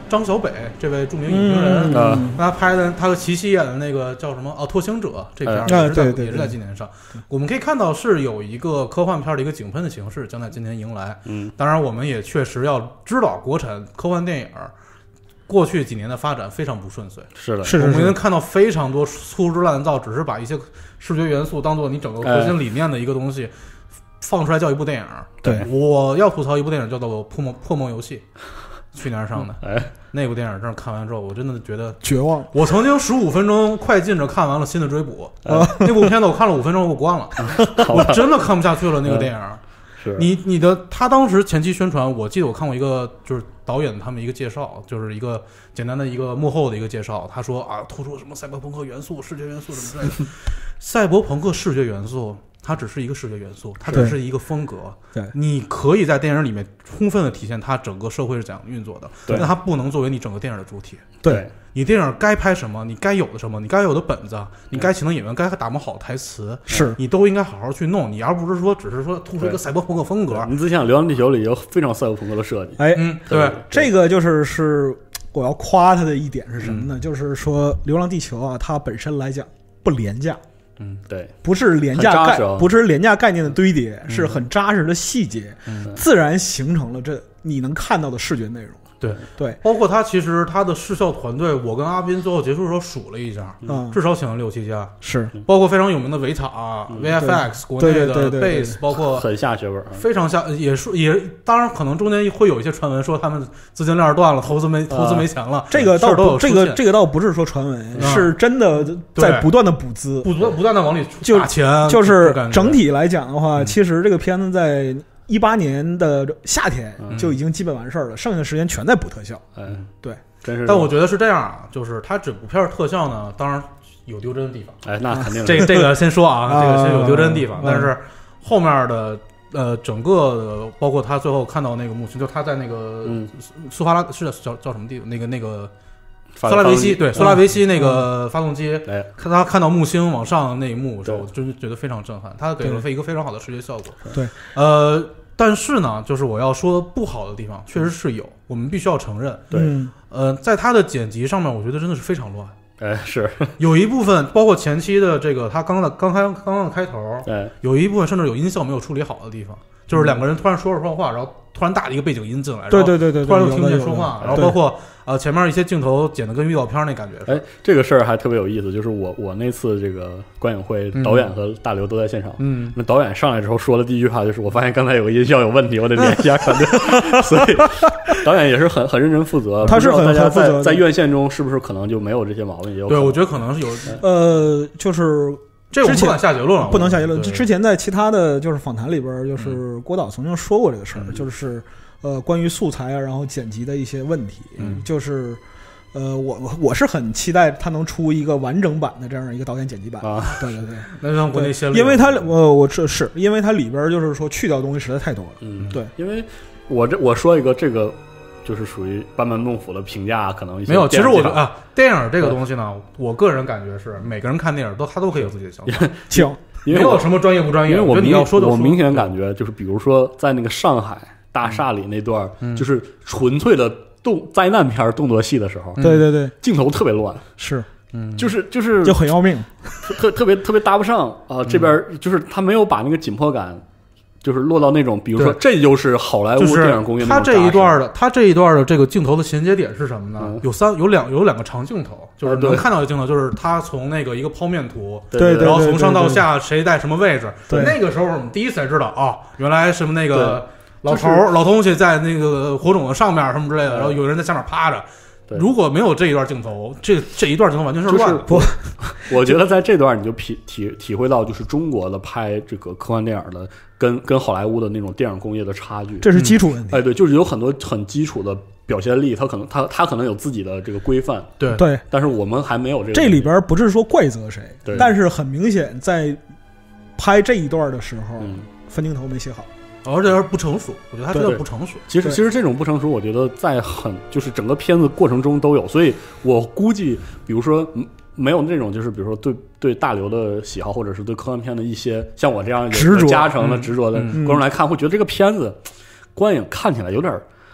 张小北这位著名影评人，他拍的他和齐溪演的那个叫什么拓星者这片也是在今年上。我们可以看到是有一个科幻片的一个井喷的形式将在今年迎来。当然我们也确实要知道国产科幻电影过去几年的发展非常不顺遂， 是的， 是我们能看到非常多粗制滥造，只是把一些视觉元素当做你整个核心理念的一个东西放出来叫一部电影。 对， 我要吐槽一部电影叫做《破梦游戏》，去年上的。那部电影真是看完之后，我真的觉得绝望。 我曾经15分钟快进着看完了《新的追捕》，那部片子我看了5分钟我关了，我真的看不下去了那个电影。他当时前期宣传，我记得我看过一个就是导演他们一个介绍，就是一个简单的一个幕后的一个介绍。他说突出什么赛博朋克元素、视觉元素什么之类的。赛博朋克视觉元素，它只是一个视觉元素，它只是一个风格。 对， 你可以在电影里面充分的体现它整个社会是怎样运作的，但它不能作为你整个电影的主体。 对， 你电影该拍什么，你该有的什么，你该有的本子，你该请的演员，该打磨好的台词， 是你都应该好好去弄。你而不是说只是说突出一个赛博朋克风格。 你仔细想，《流浪地球》里有非常赛博朋克的设计。 对， 这个就是我要夸他的一点是什么呢？就是说《流浪地球》它本身来讲不廉价。 对， 不是廉价概念的堆叠，是很扎实的细节，自然形成了这你能看到的视觉内容。 对，包括其实他的视效团队，我跟阿斌最后结束的时候数了一下，至少请了6-7家， 是包括非常有名的维塔、VFX 国内的 Base， 包括很下血本， 非常下，也当然可能中间会有一些传闻说他们资金链断了，投资没钱了， 这个倒不是说传闻，是真的在不断的补资， 不断的往里打钱， 就是整体来讲的话，其实这个片子在18年的夏天就已经基本完事儿了，剩下的时间全在补特效。对， 但我觉得是这样就是它整部片特效呢，当然有丢帧的地方。 那肯定这个先说这个先有丢帧的地方，但是后面的整个的，包括他最后看到那个木星，就他在那个苏发拉是叫什么地方？那个索拉维西那个发动机，他看到木星往上那一幕的时候，我真觉得非常震撼。他给了一个非常好的视觉效果。 对， 但是呢，就是我要说不好的地方，确实是有，我们必须要承认。 对， 在他的剪辑上面，我觉得真的是非常乱。 是有一部分，包括前期的这个他刚刚的开头，有一部分甚至有音效没有处理好的地方，就是两个人突然说话，然后突然大的一个背景音进来， 对， 突然又听不见说话，然后包括前面一些镜头剪的跟预告片那感觉。 这个事儿还特别有意思，就是我那次这个观影会，导演和大刘都在现场。那导演上来之后说的第一句话就是：“我发现刚才有个音效有问题，我得联系一下团队。”所以导演也是很认真负责。 他是很负责。 在院线中是不是可能就没有这些毛病？ 对，我觉得可能是有。 就是这我们不敢下结论了， 不能下结论。之前在其他的就是访谈里边，就是郭导曾经说过这个事儿，就是关于素材然后剪辑的一些问题，就是我是很期待他能出一个完整版的这样一个导演剪辑版。对， 那让国内先， 因为他是因为它里边就是说去掉的东西实在太多了。对， 因为我说一个这个。就是属于班门弄斧的评价，可能没有。其实我觉得电影这个东西呢，我个人感觉是每个人看电影他都可以有自己的想法，没有什么专业不专业。 因为我明显感觉就是，比如说在那个上海大厦里那段，就是纯粹的灾难片动作戏的时候， 对， 镜头特别乱， 是， 就很要命， 特别搭不上这边就是他没有把那个紧迫感。就是落到那种，比如说，这就是好莱坞电影工业。 他这一段的这个镜头的衔接点是什么呢？有两个长镜头，就是能看到的镜头，就是他从那个一个剖面图， 对， 然后从上到下谁在什么位置。那个时候我们第一次才知道原来什么那个老东西在那个火种的上面什么之类的，然后有人在下面趴着。如果没有这一段镜头，这一段镜头完全是乱的。 不，我觉得在这段你就体会到，就是中国的拍这个科幻电影的跟好莱坞的那种电影工业的差距， 这是基础问题。 对，就是有很多很基础的表现力，他可能有自己的这个规范。 对， 但是我们还没有这个。 这里边不是说怪责谁，但是很明显在拍这一段的时候，分镜头没写好。 而且不成熟，我觉得他这个不成熟。 其实这种不成熟，我觉得在就是整个片子过程中都有，所以我估计，比如说没有那种就是比如说对大刘的喜好，或者是对科幻片的一些像我这样有加成的执着的观众来看，会觉得这个片子观影看起来有点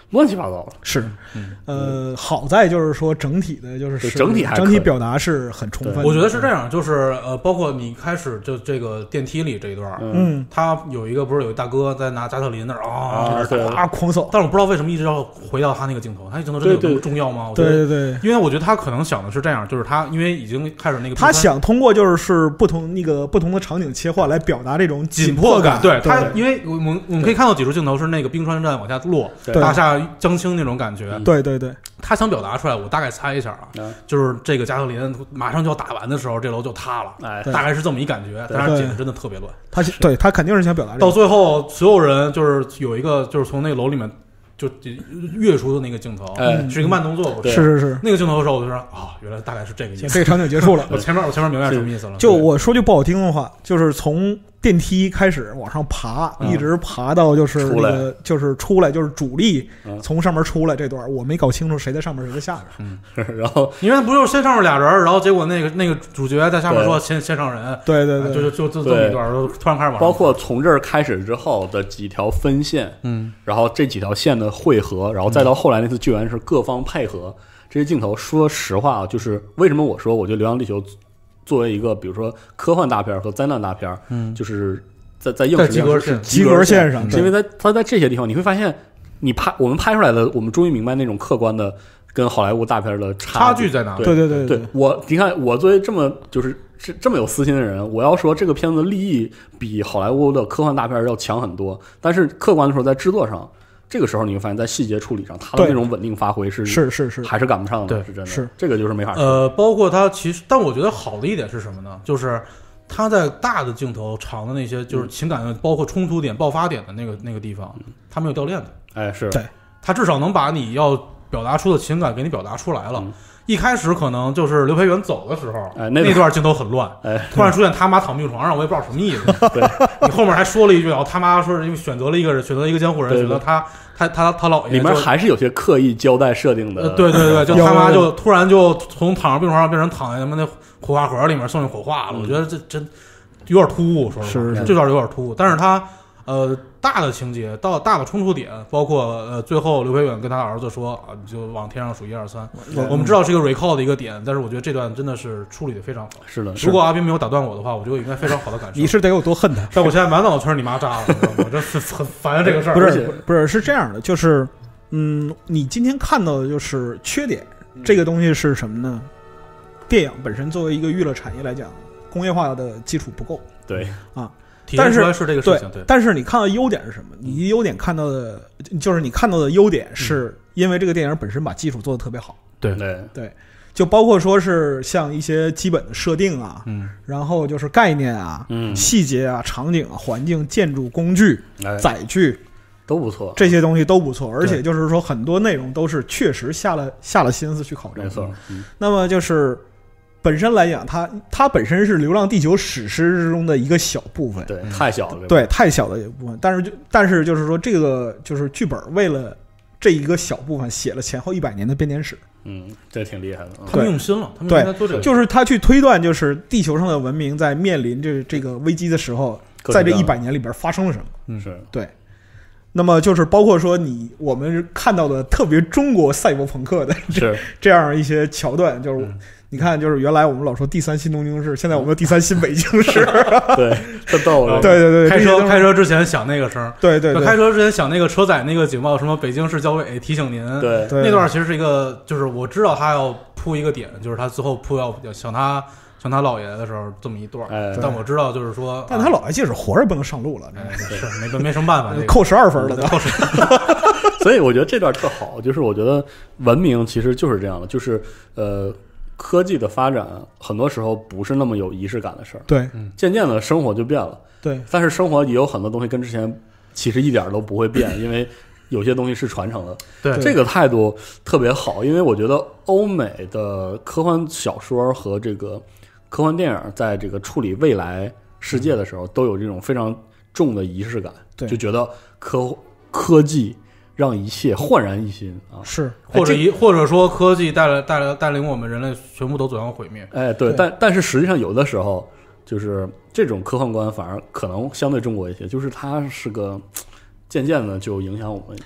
乱七八糟了。 是，好在就是说整体的就是整体表达是很充分的。 我觉得是这样，就是包括你开始就这个电梯里这一段，他有一个不是有一大哥在拿加特林那儿狂扫， 但是我不知道为什么一直要回到他那个镜头，他那镜头真的有那么重要吗？ 对对， 因为我觉得他可能想的是这样，就是他因为已经开始那个， 他想通过就是不同的场景切换来表达这种紧迫感。对他，因为我们可以看到几处镜头是那个冰川站往下落，大厦将倾那种感觉。 对对对， 他想表达出来，我大概猜一下啊，就是这个加特林马上就要打完的时候，这楼就塌了，大概是这么一感觉。但是剪的真的特别乱， 他肯定是想表达这个。 到最后，所有人就是有一个就是从那个楼里面就跃出的那个镜头，是一个慢动作， 是那个镜头的时候，我就说原来大概是这个意思。 这个场景结束了， 我前面明白什么意思了。 就我说句不好听的话，就是从电梯开始往上爬，一直爬到就是那个就是出来就是主力从上面出来这段，我没搞清楚谁在上面谁在下面。然后因为不就是先上面俩人，然后结果那个主角在下面说先上人， 对对对， 就这么一段，突然开始往上。 包括从这儿开始之后的几条分线，然后这几条线的汇合，然后再到后来那次救援是各方配合，这些镜头，说实话，就是为什么我说我觉得《流浪地球》作为一个比如说科幻大片和灾难大片，就是在硬实力上是及格线上，是因为它在这些地方你会发现，我们拍出来的，我们终于明白那种客观的跟好莱坞大片的差距在哪里。 对， 你看我作为这么有私心的人，我要说这个片子的立意比好莱坞的科幻大片要强很多，但是客观的说在制作上，这个时候你会发现在细节处理上，它的那种稳定发挥是还是赶不上的，是真的。是这个就是没法说。 包括它其实，但我觉得好的一点是什么呢？就是它在大的镜头、长的那些就是情感的，包括冲突点、爆发点的那个地方，它没有掉链子。 哎，是对， 它至少能把你要表达出的情感给你表达出来了。一开始可能就是刘培元走的时候，那段镜头很乱，突然出现他妈躺病床上，我也不知道什么意思。 对， 你后面还说了一句，他妈说因为选择了一个监护人，选择他姥爷， 里面还是有些刻意交代设定的。 对，就他妈就突然就从躺上病床上变成躺在他们那火化盒里面送去火化了。我觉得这真有点突兀，说实话，这段有点突兀。但是他大的情节到大的冲突点，包括最后刘培远跟他儿子说就往天上数1、2、3。我们知道是一个 recall 的一个点，但是我觉得这段真的是处理的非常好。是的，如果阿斌没有打断我的话，我觉得应该非常好的感受。 你是得有多恨他？ 但我现在满脑全是你妈渣了，我这很烦这个事儿。 不是是这样的，就是你今天看到的就是缺点，这个东西是什么呢？电影本身作为一个娱乐产业来讲，工业化的基础不够。 对啊。 但是这个事情，对， 但是你看到优点是什么？你优点看到的，就是你看到的优点，是因为这个电影本身把基础做得特别好。 对， 就包括说是像一些基本的设定啊，然后就是概念啊，细节啊、场景啊、环境、建筑、工具、载具都不错， 这些东西都不错，而且就是说很多内容都是确实下了心思去考证。 没错， 那么就是本身来讲，它本身是《流浪地球》史诗之中的一个小部分， 对，太小了， 对，太小的一部分。但是就是说，这个就是剧本为了这一个小部分写了前后100年的编年史。 这挺厉害的， 他们用心了，他们应该做这个， 就是他去推断，就是地球上的文明在面临这个危机的时候，在这100年里边发生了什么。 是对。那么就是包括说我们看到的特别中国赛博朋克的这样一些桥段，就是你看，就是原来我们老说第3新东京市，现在我们第3新北京市。 对，特逗了。 对， 开车之前响那个声， 对， 开车之前响那个车载那个警报，什么北京市交委提醒您。 对， 那段其实是一个，就是我知道他要铺一个点，就是他最后铺要想他姥爷的时候这么一段，但我知道就是说， 但他姥爷即使活着不能上路了， 是没什么办法， 扣12分了， 扣12。 所以我觉得这段特好，就是我觉得文明其实就是这样的，就是科技的发展很多时候不是那么有仪式感的事儿。 对， 渐渐的生活就变了。 对， 但是生活也有很多东西跟之前其实一点都不会变，因为有些东西是传承的。 对， 这个态度特别好，因为我觉得欧美的科幻小说和这个科幻电影在这个处理未来世界的时候，都有这种非常重的仪式感，就觉得科技让一切焕然一新啊！ 是， 或者说科技带领我们人类全部都走向毁灭。 对，但是实际上有的时候就是这种科幻观反而可能相对中国一些，就是它是个渐渐的就影响我们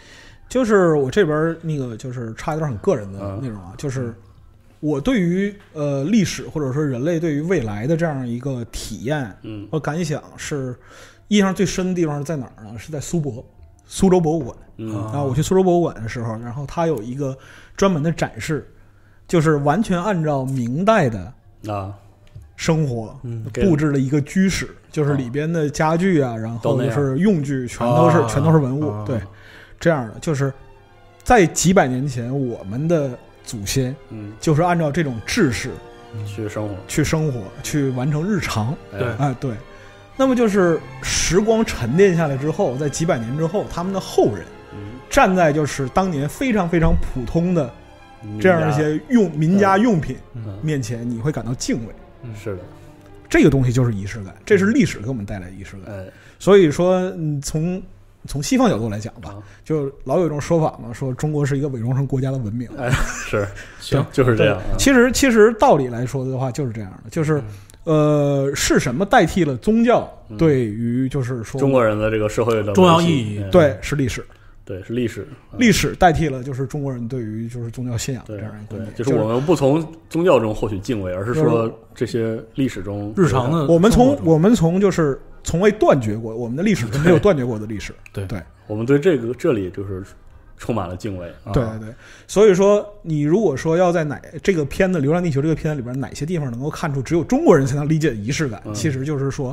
就是我这边那个就是插一段很个人的内容啊，就是我对于历史或者说人类对于未来的这样一个体验和感想是印象最深的地方是在哪儿呢？是在苏州博物馆。然后我去苏州博物馆的时候，然后它有一个专门的展示，就是完全按照明代的生活布置了一个居室，就是里边的家具啊，然后就是用具全都是文物，对，这样的就是在几百年前我们的祖先就是按照这种制式去生活去完成日常，对。那么就是时光沉淀下来之后，在几百年之后，他们的后人站在就是当年非常非常普通的这样一些民家用品面前，你会感到敬畏。 是的， 这个东西就是仪式感，这是历史给我们带来的仪式感。所以说，从西方角度来讲吧，就老有一种说法嘛，说中国是一个伪装成国家的文明。 是，行，就是这样。 其实道理来说的话，就是这样的，就是是什么代替了宗教对于就是说中国人的这个社会的重要意义？ 对，是历史。 对，是历史， 历史代替了就是中国人对于就是宗教信仰的这样一个观点， 就是我们不从宗教中获取敬畏，而是说这些历史中日常的， 我们从就是从未断绝过，我们的历史是没有断绝过的历史。对， 我们对这里就是充满了敬畏。 对，所以说你如果说要在这个片子《流浪地球》这个片子里边哪些地方能够看出只有中国人才能理解的仪式感，其实就是说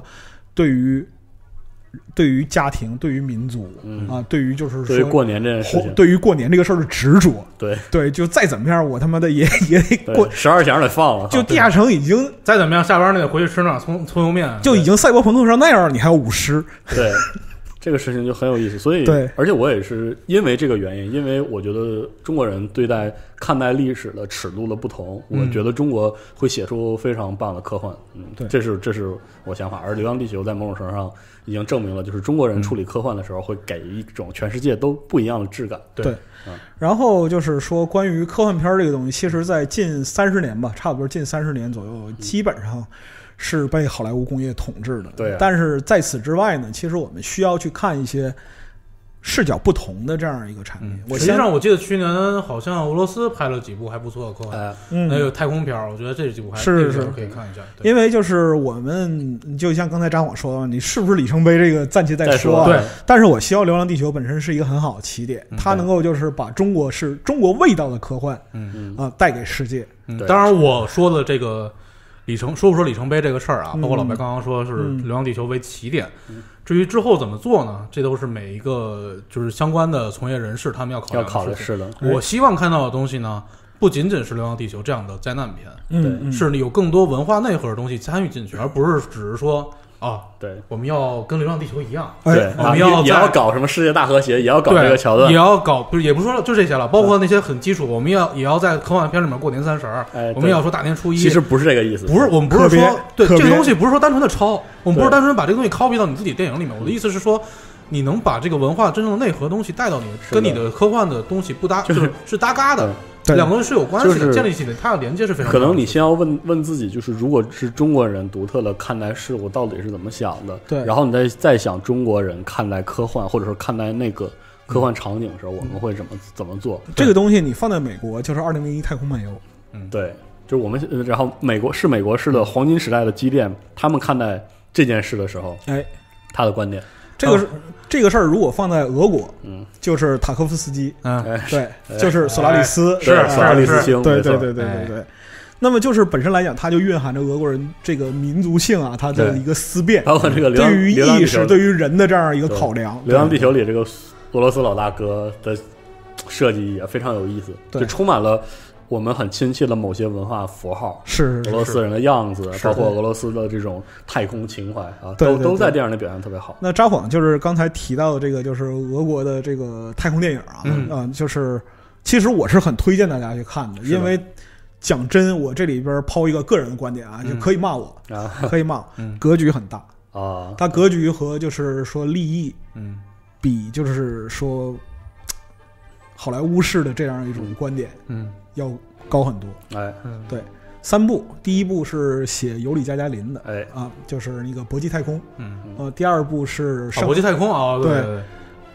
对于家庭，对于民族对于就是说对于过年这件事情， 对于过年这个事儿的执着， 对， 就再怎么样，我他妈的也得过 12响得放了。 就地下城已经再怎么样，下班那得回去吃那葱油面， 就已经赛博朋克上那样，你还要舞狮。 对，这个事情就很有意思。所以，而且我也是因为这个原因，因为我觉得中国人看待历史的尺度的不同，我觉得中国会写出非常棒的科幻。 对， 这是我想法。而《流浪地球》在某种程度上已经证明了，就是中国人处理科幻的时候会给一种全世界都不一样的质感。 对，然后就是说关于科幻片这个东西，其实在近30年吧，差不多近30年左右，基本上是被好莱坞工业统治的。 对， 但是在此之外呢，其实我们需要去看一些视角不同的这样一个产品。 实际上我记得去年好像俄罗斯拍了几部还不错的科幻，还有太空片，我觉得这几部是可以看一下。 因为就是我们就像刚才张广说的，你是不是里程碑这个暂且再说。 对， 但是我希望《流浪地球》本身是一个很好的起点，它能够就是把中国味道的科幻带给世界。 当然我说的这个说不说里程碑这个事儿啊，包括老白刚刚说是《流浪地球》为起点，至于之后怎么做呢？这都是每一个就是相关的从业人士他们要考虑的事情。我希望看到的东西呢，不仅仅是《流浪地球》这样的灾难片，是有更多文化内核的东西参与进去，而不是只是说对，我们要跟《流浪地球》一样， 对， 我们也要搞什么世界大和谐，也要搞这个桥段， 也要搞，也不是说就这些了，包括那些很基础，我们也要在科幻片里面过年30，我们也要说大年初一。 其实不是这个意思， 不是，我们不是说对这个东西不是说单纯的抄，我们不是单纯把这个东西 copy 到你自己电影里面。我的意思是说，你能把这个文化真正的内核东西带到你跟你的科幻的东西不搭，就是搭嘎的。两个东西是有关系的，建立起来，它的连接是非常可能你先要问自己，就是如果是中国人独特的看待事物，到底是怎么想的？ 对， 然后你再想中国人看待科幻，或者说看待那个科幻场景的时候，我们会怎么做？ 这个东西你放在美国就是2001太空漫游， 对，就是我们然后美国式的黄金时代的积淀，他们看待这件事的时候，他的观点。 这个事儿如果放在俄国，就是塔科夫斯基，对，就是索拉里斯， 是索拉里斯星， 对。那么就是本身来讲，它就蕴含着俄国人这个民族性啊，它的一个思辨， 包括这个对于意识、对于人的这样一个考量。 流浪地球里这个俄罗斯老大哥的设计也非常有意思，就充满了我们很亲切的某些文化符号， 是俄罗斯人的样子，包括俄罗斯的这种太空情怀啊，都在电影里表现特别好。 那札幌就是刚才提到的这个，就是俄国的这个太空电影啊，就是其实我是很推荐大家去看的，因为讲真，我这里边抛一个个人的观点啊，就可以骂我可以骂，格局很大啊，它格局和就是说利益，比就是说好莱坞式的这样一种观点，要高很多。对，3部，第一部是写尤里加加林的， 啊， 就是那个搏击太空，第二部是搏击太空啊，对，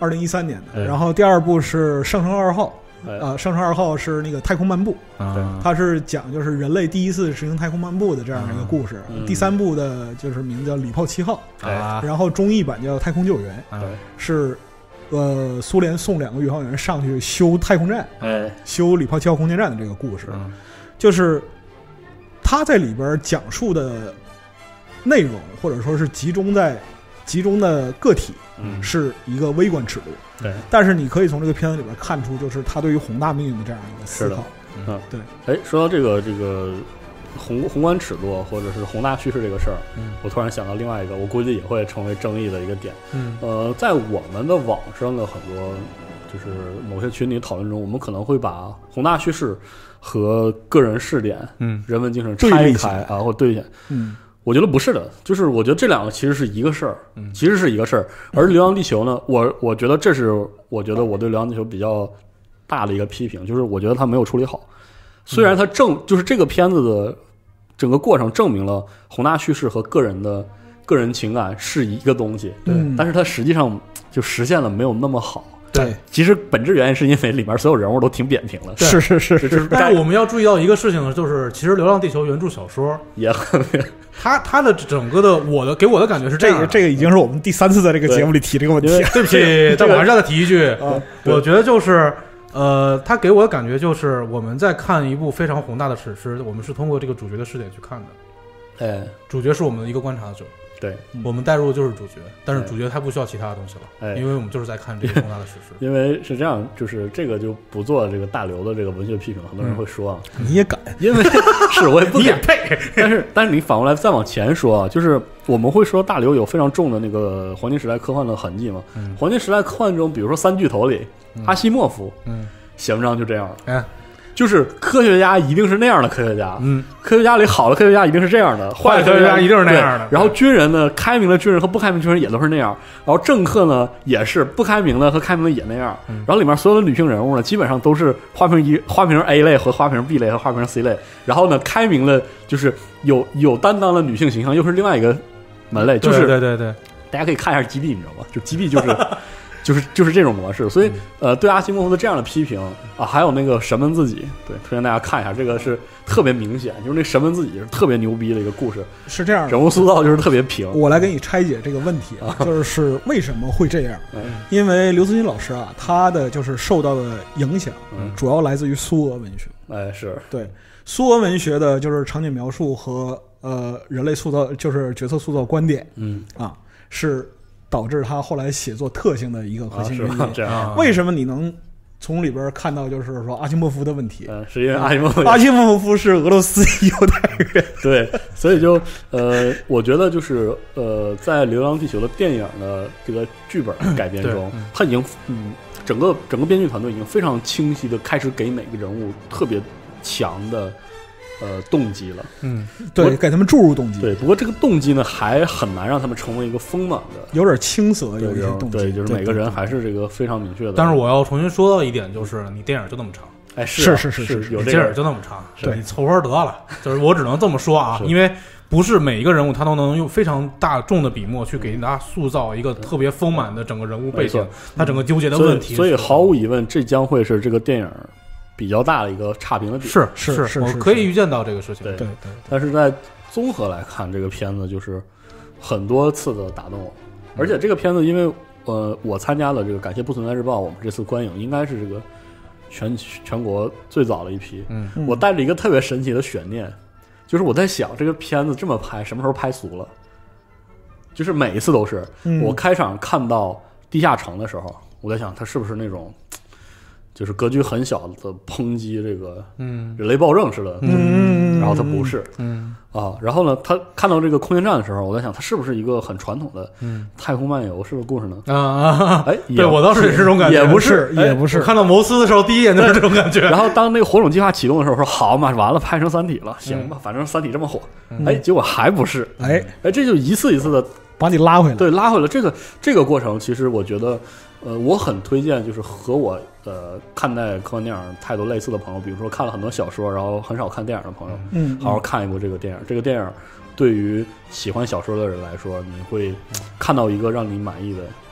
2013年的。然后第二部是《圣城2号》。圣城2号是那个太空漫步，它是讲就是人类第一次实行太空漫步的这样的一个故事。第3部的就是名字叫礼炮7号，然后中译版叫太空救援，是苏联送2个宇航员上去修太空站，修礼炮7号空间站的这个故事，就是他在里边讲述的内容或者说是集中的个体，是一个微观尺度。 对， 但是你可以从这个片子里边看出，就是他对于宏大命运的这样一个思考。 对。说到这个宏观尺度或者是宏大叙事这个事儿，我突然想到另外一个，我估计也会成为争议的一个点。在我们的网上的很多就是某些群体讨论中，我们可能会把宏大叙事和个人视点、人文精神拆开啊，或对一下。我觉得不是的，就是我觉得这两个其实是一个事儿，而《流浪地球》呢，我觉得这是我觉得我对《流浪地球》比较大的一个批评，就是我觉得它没有处理好。虽然它就是这个片子的整个过程证明了宏大叙事和个人情感是一个东西，但是它实际上就实现了没有那么好。 对， 其实本质原因是因为里面所有人物都挺扁平的。 是。 但是我们要注意到一个事情呢，就是其实《流浪地球》原著小说也很， 它的整个的给我的感觉是这样。 这个已经是我们第3次在这个节目里提这个问题。 对不起，但我还是要再提一句，我觉得就是它给我的感觉就是我们在看一部非常宏大的史诗，我们是通过这个主角的视点去看的。主角是我们的一个观察者。 对， 我们带入的就是主角，但是主角他不需要其他的东西了，因为我们就是在看这个宏大的史诗。 因为是这样，就是这个就不做这个大刘的这个文学批评，很多人会说你也敢？ 因为是我也不敢， 你也配。 但是你反过来再往前说就是我们会说大刘有非常重的那个黄金时代科幻的痕迹嘛。黄金时代科幻中，比如说3巨头里，阿西莫夫，写文章就这样了。就是科学家一定是那样的科学家，科学家里好的科学家一定是这样的，坏的科学家一定是那样的。然后军人呢，开明的军人和不开明军人也都是那样。然后政客呢，也是不开明的和开明的也那样。然后里面所有的女性人物呢，基本上都是花瓶 A 类和花瓶 B 类和花瓶 C 类。然后呢，开明的就是有担当的女性形象，又是另外一个门类。就是对， 大家可以看一下基地，你知道吗？就基地就是这种模式，所以对阿西莫夫的这样的批评啊，还有那个神们自己，对，推荐大家看一下，这个是特别明显，就是那神们自己是特别牛逼的一个故事， 是这样的， 人物塑造就是特别平。 我来给你拆解这个问题啊，就是为什么会这样？因为刘慈欣老师啊，他的就是受到的影响，主要来自于苏俄文学。 是对苏俄文学的就是场景描述和人类塑造，就是角色塑造观点，是导致他后来写作特性的一个核心原因。为什么你能从里边看到就是说阿西莫夫的问题？ 是因为阿西莫夫是俄罗斯犹太人。 对，所以就我觉得就是在《流浪地球》的电影的这个剧本改编中，他已经整个编剧团队已经非常清晰的开始给每个人物特别强的动机了。 对，给他们注入动机。 对，不过这个动机呢，还很难让他们成为一个丰满的， 有点青涩，有一些动机。 对，就是每个人还是这个非常明确的。 但是我要重新说到一点，就是你电影就那么长。 是， 有这电影就那么长，你凑合得了。就是我只能这么说啊，因为不是每一个人物他都能用非常大众的笔墨去给他塑造一个特别丰满的整个人物背景，他整个纠结的问题。 所以毫无疑问，这将会是这个电影比较大的一个差评的点。 是，我可以预见到这个事情。 对。但是在综合来看，这个片子就是很多次的打动我，而且这个片子因为我参加了这个感谢不存在日报，我们这次观影应该是这个全国最早的一批。我带着一个特别神奇的悬念，就是我在想这个片子这么拍什么时候拍俗了，就是每一次都是我开场看到地下城的时候，我在想它是不是那种就是格局很小的抨击这个人类暴政似的，然后它不是，然后呢，他看到这个空间站的时候，我在想，它是不是一个很传统的太空漫游式的故事呢？ 对，我当时也是这种感觉， 也不是。 我看到摩斯的时候，第一眼就是这种感觉。 然后当那个火种计划启动的时候，说好嘛，完了，拍成三体了，行吧，反正三体这么火，结果还不是，这就一次一次的把你拉回来， 对，拉回来。这个过程，其实我觉得。我很推荐，就是和我看待科幻电影态度类似的朋友，比如说看了很多小说，然后很少看电影的朋友，好好看一部这个电影。这个电影对于喜欢小说的人来说，你会看到一个让你满意的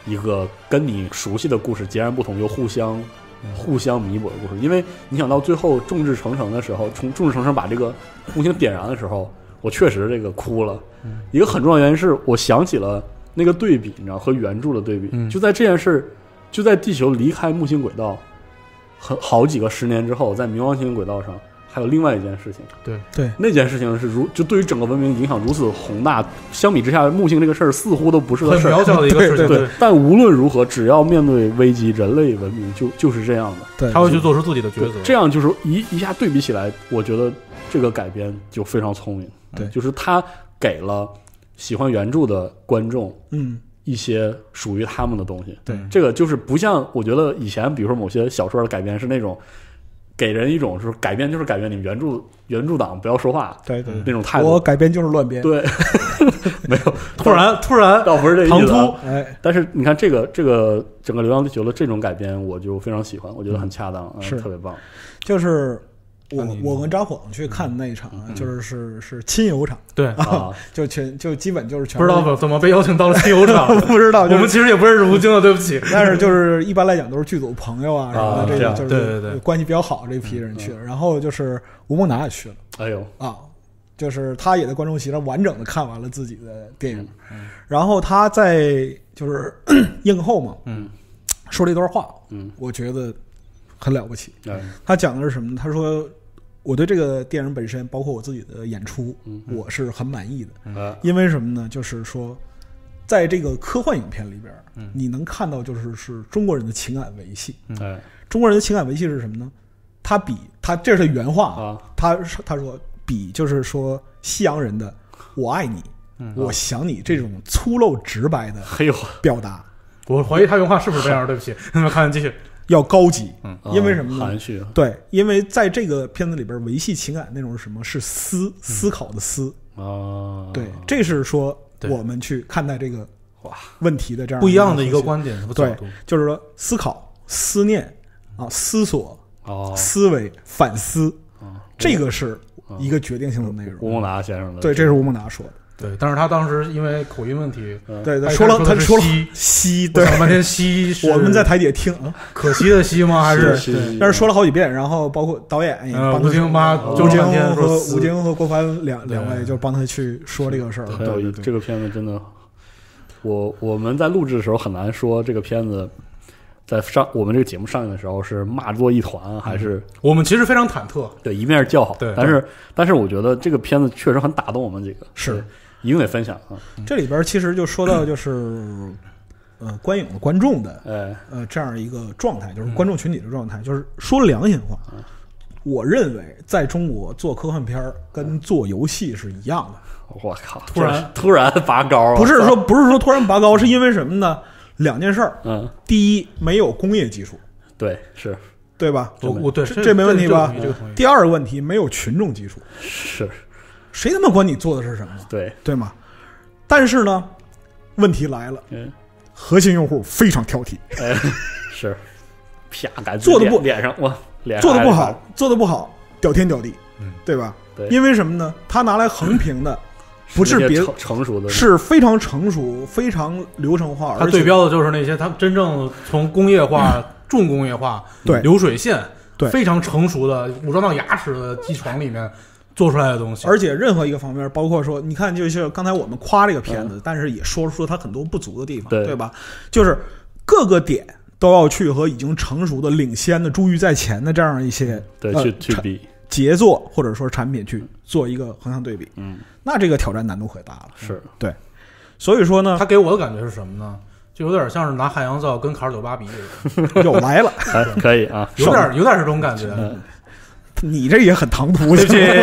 一个跟你熟悉的故事截然不同又互相弥补的故事。因为你想到最后众志成城的时候，众志成城把这个木星点燃的时候，我确实这个哭了。一个很重要的原因是我想起了那个对比，你知道，和原著的对比。就在这件事，就在地球离开木星轨道好几个10年之后，在冥王星轨道上还有另外一件事情。 对， 那件事情是就对于整个文明影响如此宏大，相比之下木星这个事儿似乎都不是个事儿， 很渺小的一个事情。 对，但无论如何，只要面对危机，人类文明就是这样的。 对， 他会去做出自己的抉择。 这样就是一下对比起来，我觉得这个改编就非常聪明。 对， 就是他给了喜欢原著的观众，一些属于他们的东西。 对， 这个就是不像我觉得以前，比如说某些小说的改编是那种给人一种就是改编就是改编，你原著党不要说话， 对那种态度。 我改编就是乱编， 对，没有突然倒不是这意思。 唐突， 但是你看这个整个《流浪地球》的这种改编，我就非常喜欢，我觉得很恰当， 是特别棒。 就是我跟张晃去看那一场，就是亲友场， 对啊， 就基本就是全不知道怎么被邀请到了亲友场， 不知道， 我们其实也不认识吴京的，对不起。 但是就是一般来讲都是剧组朋友啊什么的，这个就是对关系比较好这批人去了。然后就是吴孟达也去了， 哎呦啊，就是他也在观众席上完整的看完了自己的电影，然后他在就是映后嘛，说了一段话，我觉得很了不起。他讲的是什么呢？他说我对这个电影本身包括我自己的演出，我是很满意的。因为什么呢？就是说在这个科幻影片里边，你能看到是中国人的情感维系。中国人的情感维系是什么呢？他这是原话啊，他说比就是说西洋人的我爱你，我想你这种粗陋直白的表达， 我怀疑他原话是不是这样？对不起，那么看继续。 要高级，因为什么呢？ 含蓄。对， 因为在这个片子里边，维系情感那种是什么？是思考的思啊。对，这是说我们去看待这个问题的这样不一样的一个观点和角度。 对，就是说思考、思念啊、思索、思维、反思，这个是一个决定性的内容。 吴孟达先生的， 对，这是吴孟达说的。 对，但是他当时因为口音问题， 对，他说了西，对， 半天西， 我们在台底下听， 可惜的惜吗？还是？ 但是说了好几遍，然后包括导演也帮吴京吴京和郭帆两位就帮他去说这个事儿。 对，这个片子真的，我们在录制的时候很难说这个片子在我们这个节目上映的时候是骂作一团，还是我们其实非常忐忑。 对，一面是叫好， 对， 但是我觉得这个片子确实很打动我们几个， 是一定得分享啊。 这里边其实就说到就是观影的观众的这样一个状态，就是观众群体的状态，就是说良心话，我认为在中国做科幻片跟做游戏是一样的。 我靠，突然拔高， 不是说突然拔高，是因为什么呢？两件事儿，第一，没有工业基础， 对，是， 对吧？ 对， 这没问题吧？第二个问题，没有群众基础， 是， 谁他妈管你做的是什么？对吗？但是呢，问题来了，核心用户非常挑剔， 是，啪，敢做的不脸上哇， 做的不好，屌天屌地，对吧？ 对， 因为什么呢？他拿来横评的。不是别成熟的， 是非常成熟、非常流程化。 它对标的就是那些他真正从工业化、重工业化、 对流水线、 对非常成熟的武装到牙齿的机床里面做出来的东西。 而且任何一个方面，包括说，你看，就是刚才我们夸这个片子，但是也说出它很多不足的地方，对吧？就是各个点都要去和已经成熟的、领先的、珠玉在前的这样一些去比。 杰作或者说产品去做一个横向对比，那这个挑战难度可大了。 是对，所以说呢， 他给我的感觉是什么呢？就有点像是拿汉阳造跟卡尔酒吧比， 又来了， 可以啊， 有点是这种感觉。 你这也很唐突，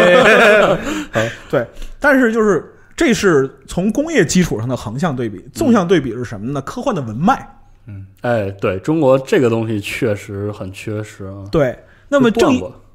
对，但是就是这是从工业基础上的横向对比，纵向对比是什么呢？科幻的文脉。 对，中国这个东西确实很缺失啊。 对，那么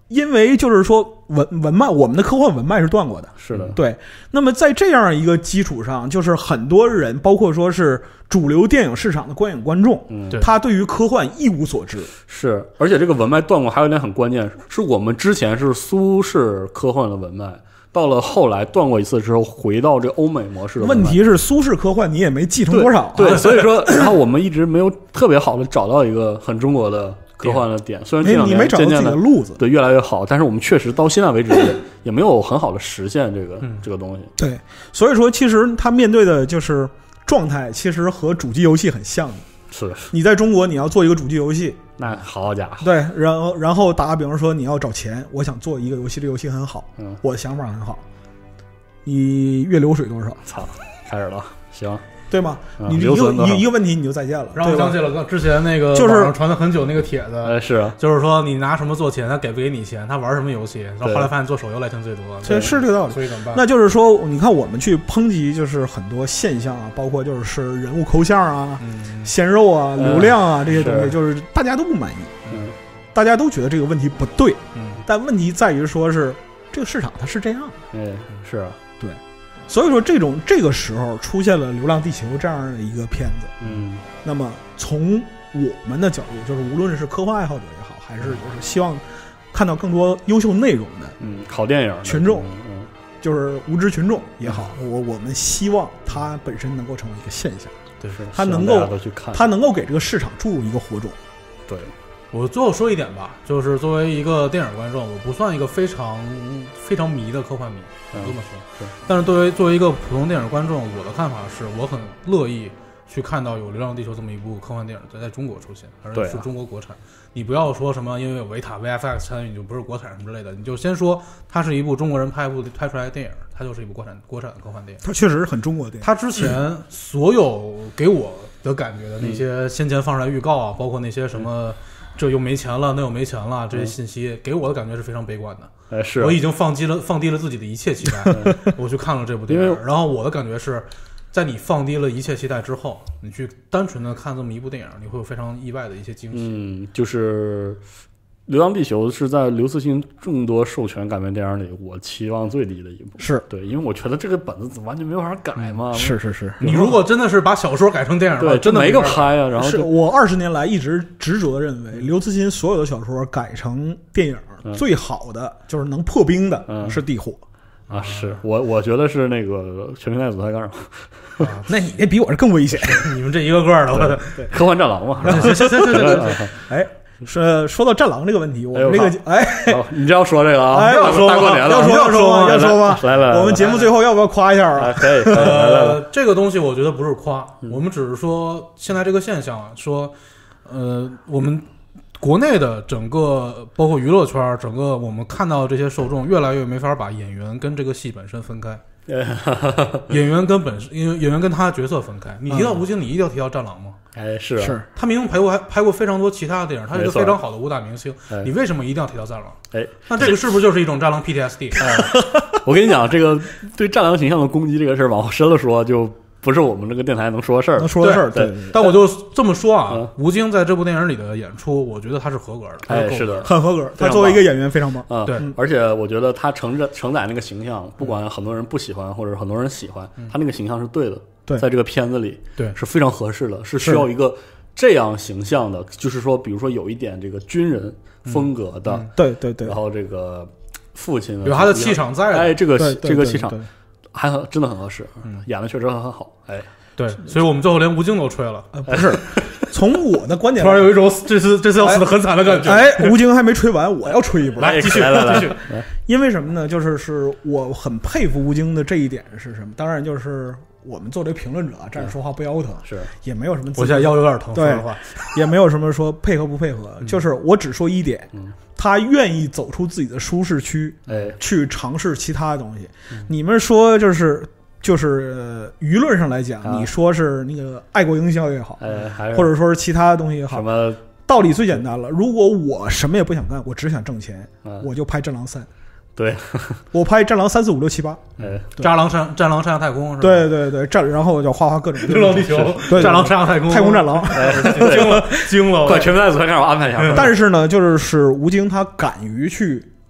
因为就是说文脉，我们的科幻文脉是断过的， 是的， 对。那么在这样一个基础上，就是很多人，包括说是主流电影市场的观影观众，他对于科幻一无所知。 是，而且这个文脉断过，还有一点很关键，是我们之前是苏式科幻的文脉。到了后来断过一次之后，回到这欧美模式的问题是苏式科幻你也没继承多少、啊， 对，所以说，然后我们一直没有特别好的找到一个很中国的科幻的点，虽然这两年渐渐的路子对越来越好，但是我们确实到现在为止也没有很好的实现这个东西。 对，所以说其实他面对的就是状态，其实和主机游戏很像的。 是， 你在中国你要做一个主机游戏， 那好家伙， 对，然后打个比方说你要找钱，我想做一个游戏，这游戏很好，我的想法很好，你月流水多少？ 操，开始了，行。 对吗？你一个问题你就再见了， 让我想起了之前那个就是网上传的很久那个帖子， 是啊， 就是说你拿什么做钱，他给不给你钱，他玩什么游戏，然后后来发现做手游来钱最多， 这是这个道理。 所以怎么办？ 那就是说，你看我们去抨击，就是很多现象啊，包括就是人物抠像啊、鲜肉啊、流量啊这些东西，就是大家都不满意，大家都觉得这个问题不对，但问题在于说是这个市场它是这样的， 是啊， 对。所以说这个时候出现了《流浪地球》这样的一个片子，那么从我们的角度，就是无论是科幻爱好者也好，还是就是希望看到更多优秀内容的， 好电影群众，就是无知群众也好，我们希望它本身能够成为一个现象， 对， 它能够给这个市场注入一个火种， 对。 我最后说一点吧，就是作为一个电影观众，我不算一个非常迷的科幻迷，这么说。但是作为一个普通电影观众，我的看法是我很乐意去看到有《流浪地球》这么一部科幻电影在中国出现，而且是中国国产。你不要说什么因为有维塔 VFX 参与你就不是国产什么之类的，你就先说它是一部中国人拍出来的电影，它就是一部国产的科幻电影。 它确实是很中国的电影。 它之前所有给我的感觉的那些先前放出来预告啊，包括那些什么。这又没钱了，那又没钱了，这些信息给我的感觉是非常悲观的。 是， 我已经放低了自己的一切期待，我去看了这部电影，然后我的感觉是，在你放低了一切期待之后，你去单纯的看这么一部电影，你会有非常意外的一些惊喜。 就是《流浪地球》是在刘慈欣众多授权改编电影里，我期望最低的一部。 是对，因为我觉得这个本子完全没有法改嘛。 是。 你如果真的是把小说改成电影的话， 对，真的没个拍啊。然后是我20年来一直执着的认为，刘慈欣所有的小说改成电影，最好的就是能破冰的是《地火》 啊。是我觉得是那个《全民代组台干扰》。 那你那比我这更危险。 你们这一个个的，我科幻战狼嘛。 行。哎。说到战狼这个问题，我们这个你就要说这个啊？ 要说大过年了， 要说吗？ 来， 我们节目最后要不要夸一下啊？ 可以。 这个东西我觉得不是夸，我们只是说现在这个现象啊，说我们国内的整个包括娱乐圈，整个我们看到这些受众越来越没法把演员跟这个戏本身分开。演员跟他的角色分开。你提到吴京，你一定要提到战狼吗？ 是他明明拍过非常多其他的电影，他是一个非常好的武打明星，你为什么一定要提到战狼？那这个是不是就是一种战狼 PTSD？ 我跟你讲，这个对战狼形象的攻击这个事儿，往深了说就不是我们这个电台能说的事儿。 对。 但我就这么说啊，吴京在这部电影里的演出，我觉得他是合格的。 是的， 很合格。他作为一个演员非常棒。 对， 而且我觉得他承载那个形象，不管很多人不喜欢或者很多人喜欢，他那个形象是对的。 对， 在这个片子里， 对， 是非常合适的，是需要一个这样形象的，就是说，比如说有一点这个军人风格的， 对， 然后这个父亲有他的气场在， 这个气场还真的很合适，演的确实很好， 对，所以我们最后连吴京都吹了， 不是。从我的观点， 突然有一种这次要死得很惨的感觉。 吴京还没吹完，我要吹一波。 来，继续。 因为什么呢？就是我很佩服吴京的这一点是什么？当然就是我们作为评论者站着说话不腰疼， 是也没有什么。 我现在腰有点疼，说实话， 也没有什么说配合不配合，就是我只说一点，他愿意走出自己的舒适区，去尝试其他的东西。你们说就是舆论上来讲，你说是那个爱国营销也好，或者说是其他的东西也好， 什么道理最简单了。如果我什么也不想干，我只想挣钱，我就拍《战狼3》。 对， 我拍《战狼3、4、5、6、7、8》。 战狼上太空是吧？ 对，然后我就画各种流浪地球，战狼上太空， 太空战狼， 惊了！ 快全民代组台干扰安排一下。 但是呢，就是吴京他敢于去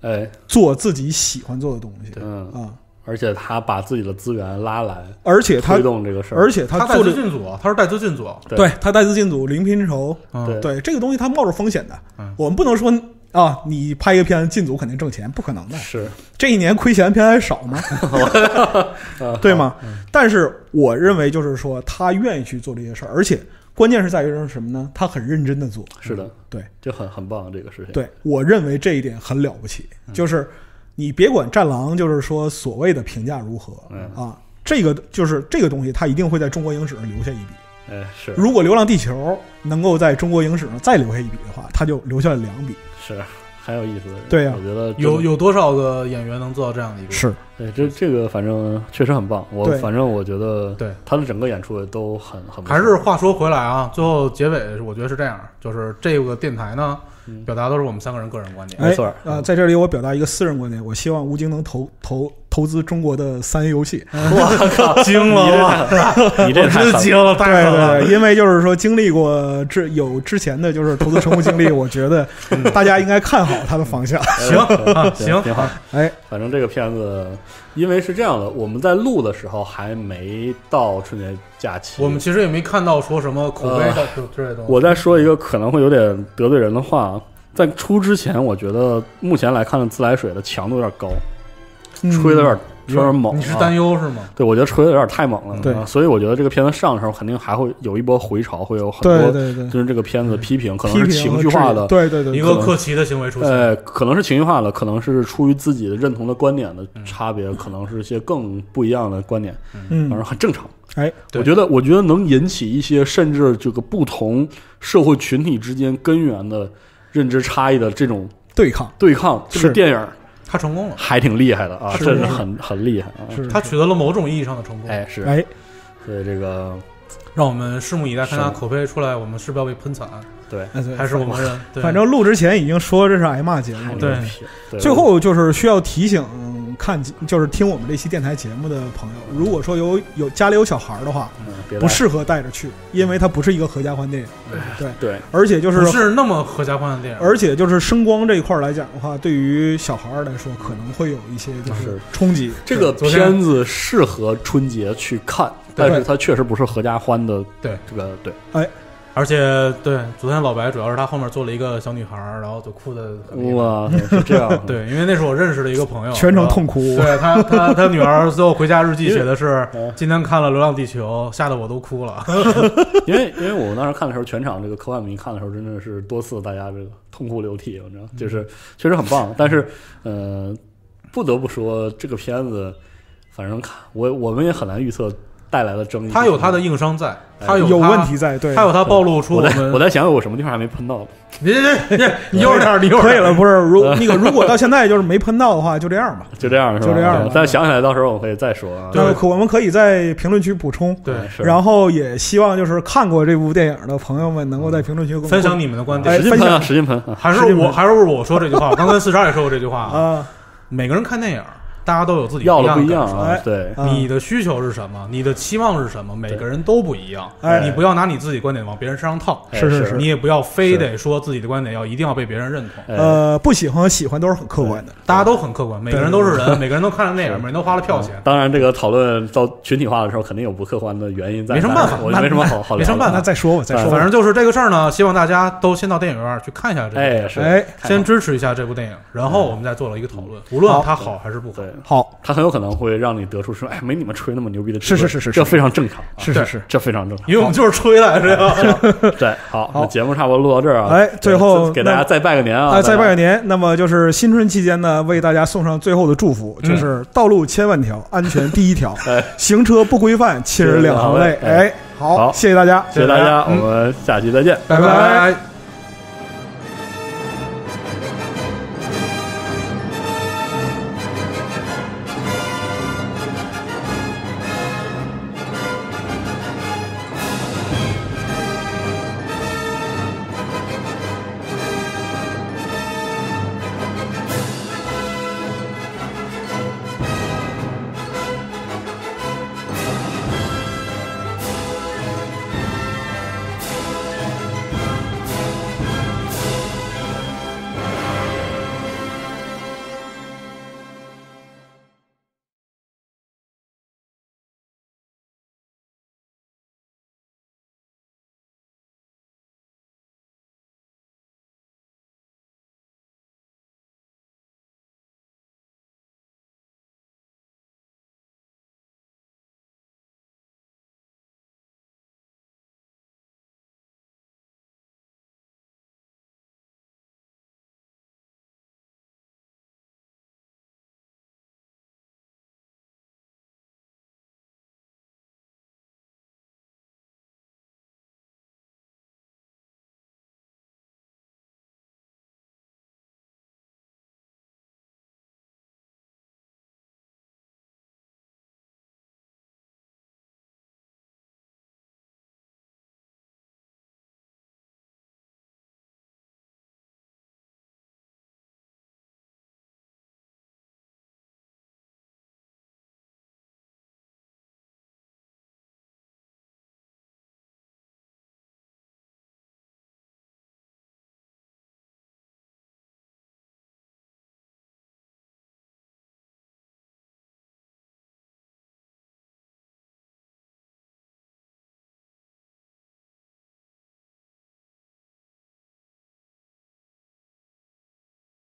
做自己喜欢做的东西。 而且他把自己的资源拉来， 而且他推动这个事儿， 而且他做的他是带资进组， 对他带资进组零拼筹，对这个东西他冒着风险的，我们不能说啊，你拍一个片子进组肯定挣钱，不可能的。 是这一年亏钱片还少吗？对吗？但是我认为就是说他愿意去做这些事儿，而且关键是在于什么呢？他很认真的做。 是的， 对， 就很棒这个事情。 对，我认为这一点很了不起，就是你别管战狼就是说所谓的评价如何啊，这个就是这个东西它一定会在中国影史上留下一笔。 是。 如果流浪地球能够在中国影史上再留下一笔的话，它就留下了2笔。 是很有意思的。 对呀， 我觉得有多少个演员能做到这样的一个？ 是。 对，这个反正确实很棒。反正我觉得对他的整个演出都很还是话说回来啊，最后结尾我觉得是这样，就是这个电台呢表达都是我们3个人个人观点。 没错在这里我表达一个私人观点，我希望吴京能投资中国的3A 游戏。 我靠， 惊了，是吧？ 你这真惊了，太狠了。 对，因为就是说经历过有之前的就是投资成功经历，我觉得大家应该看好他的方向。 行， 挺好。反正这个片子，因为是这样的，我们在录的时候还没到春节假期， 我们其实也没看到说什么口碑的之类的东西。 我再说一个可能会有点得罪人的话，在出之前，我觉得目前来看的自来水的强度有点高，吹的有点猛。 你是担忧是吗？ 对，我觉得吹的有点太猛了。 对， 所以我觉得这个片子上的时候，肯定还会有一波回潮，会有很多就是这个片子的批评，可能是情绪化的， 对， 一个克奇的行为出现。 可能是情绪化的，可能是出于自己的认同的观点的差别，可能是一些更不一样的观点，反正很正常。我觉得能引起一些甚至这个不同社会群体之间根源的认知差异的这种对抗，这个电影他成功了， 还挺厉害的啊，真是很厉害啊！ 他取得了某种意义上的成功。 所以这个让我们拭目以待，看他口碑出来，我们是不是要被喷惨？ 对， 还是我们反正录之前已经说这是挨骂节目。 对， 最后就是需要提醒就是听我们这期电台节目的朋友，如果说有家里有小孩的话，不适合带着去，因为它不是一个合家欢电影。对，而且就是不是那么合家欢的电影， 而且就是声光这一块来讲的话，对于小孩来说可能会有一些就是冲击。 这个片子适合春节去看，但是它确实不是合家欢的。 对， 这个对， 而且对，昨天老白主要是他后面坐了一个小女孩，然后就哭的哇，是这样。 对，因为那是我认识的一个朋友， 全程痛哭。 对他女儿最后回家日记写的是今天看了《流浪地球》，吓得我都哭了。 因为我当时看的时候，全场这个科幻迷看的时候，真的是多次大家这个痛哭流涕，我知道，就是确实很棒。但是不得不说这个片子，反正看我们也很难预测带来的争议。 他有他的硬伤在，他有问题在，对， 他有他暴露出我在想有什么地方还没喷到。 你悠着点，你悠着点可以了，不是如果到现在就是没喷到的话，就这样吧， 就这样是吧？ 就这样。 但想起来到时候我可以再说啊。 对，我们可以在评论区补充。 对， 然后也希望就是看过这部电影的朋友们能够在评论区分享你们的观点。 使劲喷， 还是我说这句话，我刚跟42也说过这句话啊。每个人看电影，大家都有自己要的不一样啊，对， 你的需求是什么？你的期望是什么？每个人都不一样，你不要拿你自己观点往别人身上套， 是， 你也不要非得说自己的观点一定要被别人认同。 不喜欢和喜欢都是很客观的， 大家都很客观，每个人都是人，每个人都看了电影，每人都花了票钱。 当然，这个讨论到群体化的时候，肯定有不客观的原因在， 没什么办法， 我没什么好聊， 没什么办法， 再说吧， 反正就是这个事儿呢，希望大家都先到电影院去看一下这个电影， 先支持一下这部电影，然后我们再做了一个讨论，无论它好还是不好， 好，它很有可能会让你得出说，没你们吹那么牛逼的， 是， 这非常正常， 是， 这非常正常， 因为我们就是吹来着呀。 对，好，那节目差不多录到这儿啊，最后给大家再拜个年啊， 再拜个年。那么就是新春期间呢，为大家送上最后的祝福，就是道路千万条，安全第一条，行车不规范，亲人两行泪。好，谢谢大家， 谢谢大家，我们下期再见， 拜拜。